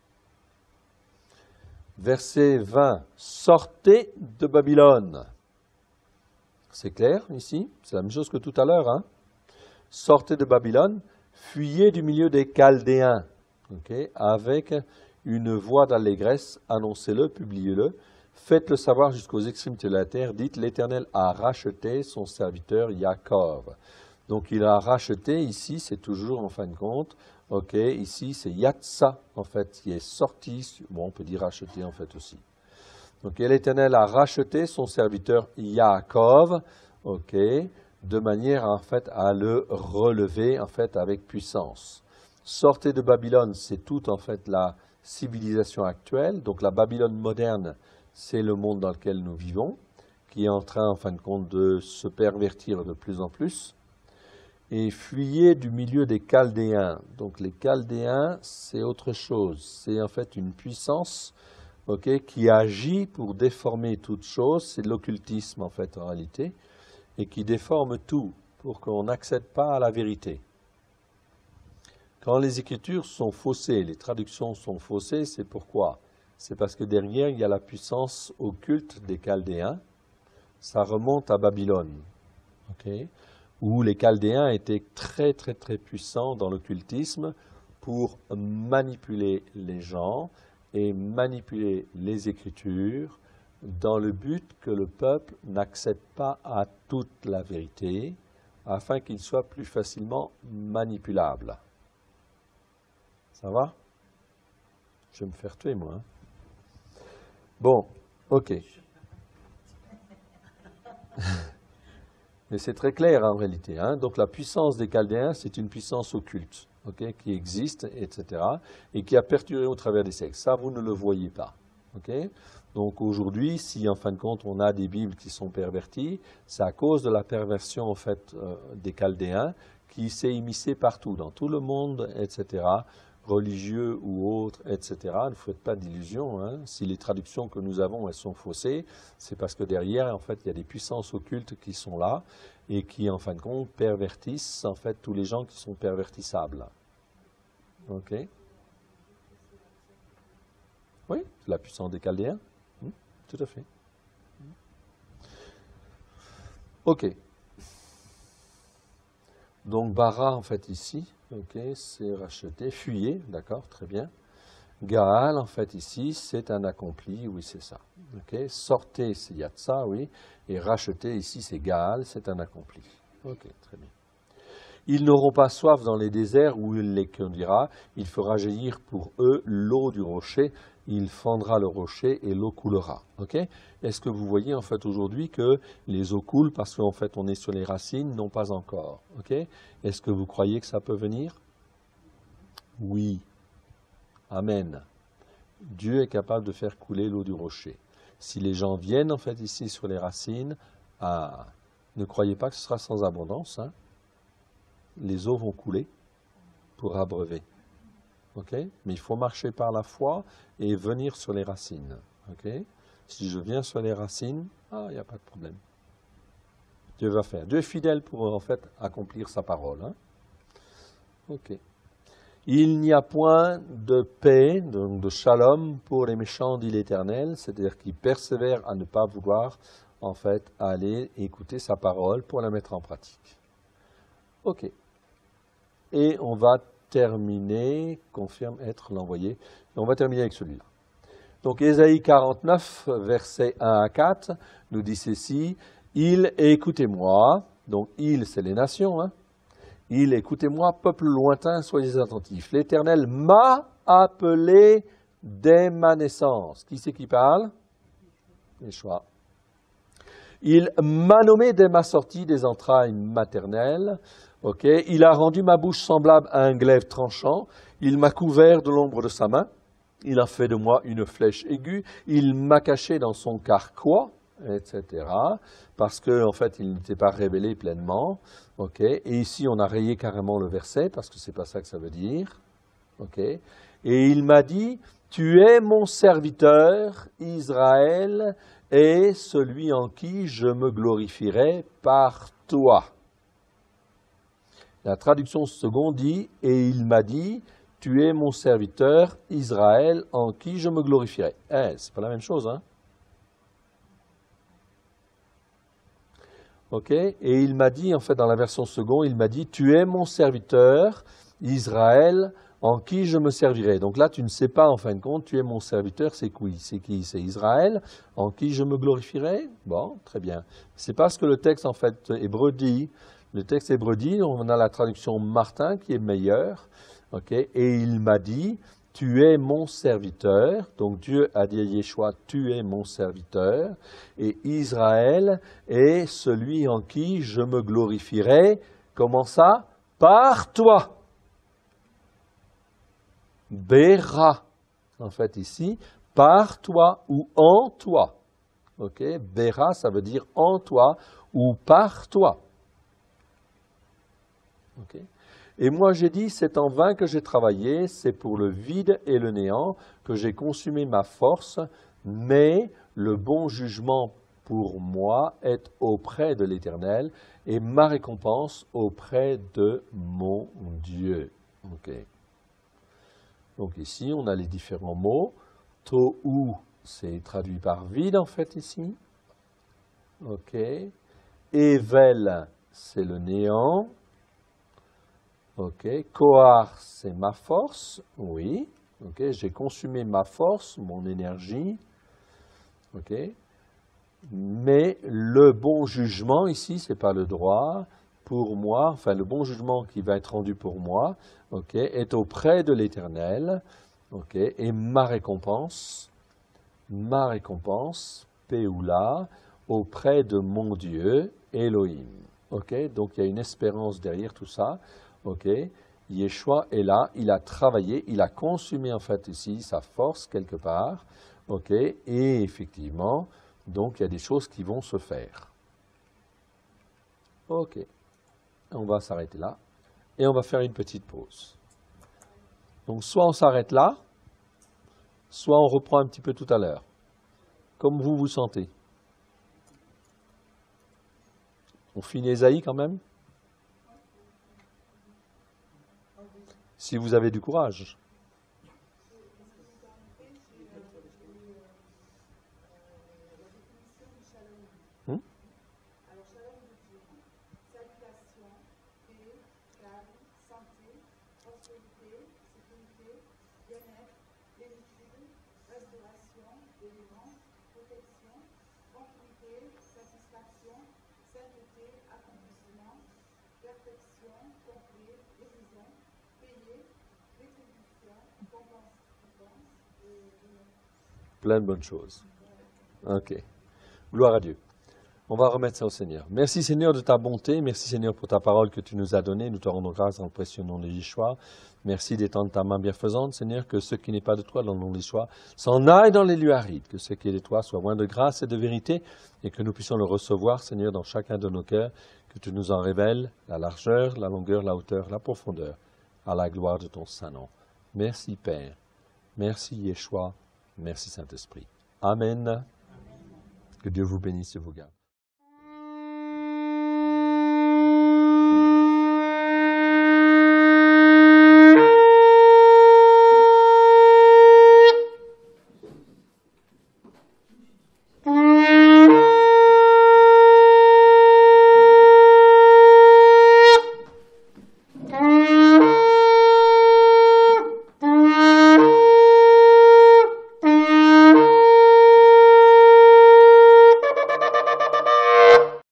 Verset 20. Sortez de Babylone. C'est clair ici? C'est la même chose que tout à l'heure. Hein? Sortez de Babylone, fuyez du milieu des Chaldéens. Okay? Avec une voix d'allégresse, annoncez-le, publiez-le, faites-le savoir jusqu'aux extrémités de la terre, dites l'Éternel a racheté son serviteur Yaakov. Donc il a racheté, ici c'est toujours en fin de compte, ok, ici c'est Yatsa en fait, qui est sorti, bon on peut dire racheté en fait aussi. Donc l'Éternel a racheté son serviteur Yaakov, ok, de manière en fait à le relever en fait avec puissance. Sortez de Babylone, c'est toute en fait la civilisation actuelle, donc la Babylone moderne, c'est le monde dans lequel nous vivons, qui est en train en fin de compte de se pervertir de plus en plus. Et fuyez du milieu des Chaldéens. Donc les Chaldéens, c'est autre chose. C'est en fait une puissance qui agit pour déformer toute chose. C'est de l'occultisme en fait en réalité. Et qui déforme tout pour qu'on n'accède pas à la vérité. Quand les écritures sont faussées, les traductions sont faussées, c'est pourquoi? C'est parce que derrière, il y a la puissance occulte des Chaldéens. Ça remonte à Babylone. Où les Chaldéens étaient très très très puissants dans l'occultisme pour manipuler les gens et manipuler les Écritures dans le but que le peuple n'accède pas à toute la vérité afin qu'il soit plus facilement manipulable. Ça va? Je vais me faire tuer moi. Bon, ok. Mais c'est très clair en réalité. Donc la puissance des Chaldéens, c'est une puissance occulte, qui existe, etc., et qui a perturbé au travers des siècles. Ça, vous ne le voyez pas. Donc aujourd'hui, si en fin de compte on a des Bibles qui sont perverties, c'est à cause de la perversion en fait des Chaldéens qui s'est immiscée partout, dans tout le monde, etc., religieux ou autres, etc. Ne faites pas d'illusions. Si les traductions que nous avons elles sont faussées, c'est parce que derrière, en fait, il y a des puissances occultes qui sont là et qui, en fin de compte, pervertissent en fait tous les gens qui sont pervertissables. Ok? Oui, c'est la puissance des Chaldéens. Tout à fait. Ok. Donc Bara, en fait, ici, c'est racheté, fuyez, d'accord, très bien. Gaal, en fait, ici, c'est un accompli, oui, c'est ça. Sortez, c'est Yatsa, oui, et racheter, ici, c'est Gaal, c'est un accompli. Ok, très bien. Ils n'auront pas soif dans les déserts où il les conduira, il fera jaillir pour eux l'eau du rocher, il fendra le rocher et l'eau coulera. Est-ce que vous voyez en fait aujourd'hui que les eaux coulent parce qu'en fait on est sur les racines? Non, pas encore. Est-ce que vous croyez que ça peut venir? Oui. Amen. Dieu est capable de faire couler l'eau du rocher. Si les gens viennent en fait ici sur les racines, ne croyez pas que ce sera sans abondance. Les eaux vont couler pour abreuver. Mais il faut marcher par la foi et venir sur les racines. Si je viens sur les racines, il n'y a pas de problème. Dieu va faire. Dieu est fidèle pour en fait accomplir sa parole. Il n'y a point de paix, donc de shalom pour les méchants, dit l'Éternel, c'est-à-dire qui persévèrent à ne pas vouloir en fait aller écouter sa parole pour la mettre en pratique. Et on va terminer, confirme être l'envoyé, et on va terminer avec celui-là. Donc Ésaïe 49, versets 1 à 4, nous dit ceci, « Il, écoutez-moi », donc « il », c'est les nations, « il, écoutez-moi, peuple lointain, soyez attentifs. L'Éternel m'a appelé dès ma naissance. » Qui c'est qui parle? Yeshua. « Il m'a nommé dès ma sortie des entrailles maternelles. » Il a rendu ma bouche semblable à un glaive tranchant. Il m'a couvert de l'ombre de sa main. Il a fait de moi une flèche aiguë. Il m'a caché dans son carquois, etc. Parce qu'en fait, il n'était pas révélé pleinement. Et ici, on a rayé carrément le verset, parce que ce n'est pas ça que ça veut dire. Et il m'a dit, « Tu es mon serviteur, Israël, et celui en qui je me glorifierai par toi. » La traduction seconde dit, « Et il m'a dit, tu es mon serviteur, Israël, en qui je me glorifierai. » C'est pas la même chose, Et il m'a dit, en fait, dans la version seconde, il m'a dit, « Tu es mon serviteur, Israël, en qui je me servirai. Donc là, tu ne sais pas, en fin de compte, tu es mon serviteur, c'est qui? C'est Israël, en qui je me glorifierai? Bon, très bien. C'est pas ce que le texte, en fait, hébreu dit. Le texte hébreu dit, on a la traduction Martin qui est meilleure, ok? Et il m'a dit, tu es mon serviteur. Donc Dieu a dit à Yeshua, tu es mon serviteur. Et Israël est celui en qui je me glorifierai. Comment ça? Par toi. Béra, en fait ici, par toi ou en toi. Ok? Béra, ça veut dire en toi ou par toi. Ok? Et moi j'ai dit, c'est en vain que j'ai travaillé, c'est pour le vide et le néant que j'ai consumé ma force, mais le bon jugement pour moi est auprès de l'Éternel et ma récompense auprès de mon Dieu. Ok? Donc ici, on a les différents mots. Tohu, c'est traduit par vide en fait ici. Ok. Evel, c'est le néant. Ok. Kohar, c'est ma force. Oui. Ok. J'ai consumé ma force, mon énergie. Ok. Mais le bon jugement ici, c'est pas le droit. Pour moi, enfin le bon jugement qui va être rendu pour moi, ok, est auprès de l'Éternel, ok, et ma récompense, Péoula, auprès de mon Dieu, Elohim. Ok, donc il y a une espérance derrière tout ça. Ok, Yeshua est là, il a travaillé, il a consumé en fait ici sa force quelque part. Ok, et effectivement, donc il y a des choses qui vont se faire. Ok. On va s'arrêter là et on va faire une petite pause. Donc soit on s'arrête là, soit on reprend un petit peu tout à l'heure, comme vous vous sentez. On finit Ésaïe quand même? Si vous avez du courage. Plein de bonnes choses. Ok. Gloire à Dieu. On va remettre ça au Seigneur. Merci Seigneur de ta bonté. Merci Seigneur pour ta parole que tu nous as donnée. Nous te rendons grâce dans le précieux nom de Yeshua. Merci d'étendre ta main bienfaisante, Seigneur, que ce qui n'est pas de toi dans le nom de Yeshua s'en aille dans les lieux arides. Que ce qui est de toi soit loin de grâce et de vérité et que nous puissions le recevoir, Seigneur, dans chacun de nos cœurs. Que tu nous en révèles la largeur, la longueur, la hauteur, la profondeur, à la gloire de ton saint nom. Merci Père. Merci Yeshua. Merci Saint-Esprit. Amen. Que Dieu vous bénisse et vous garde.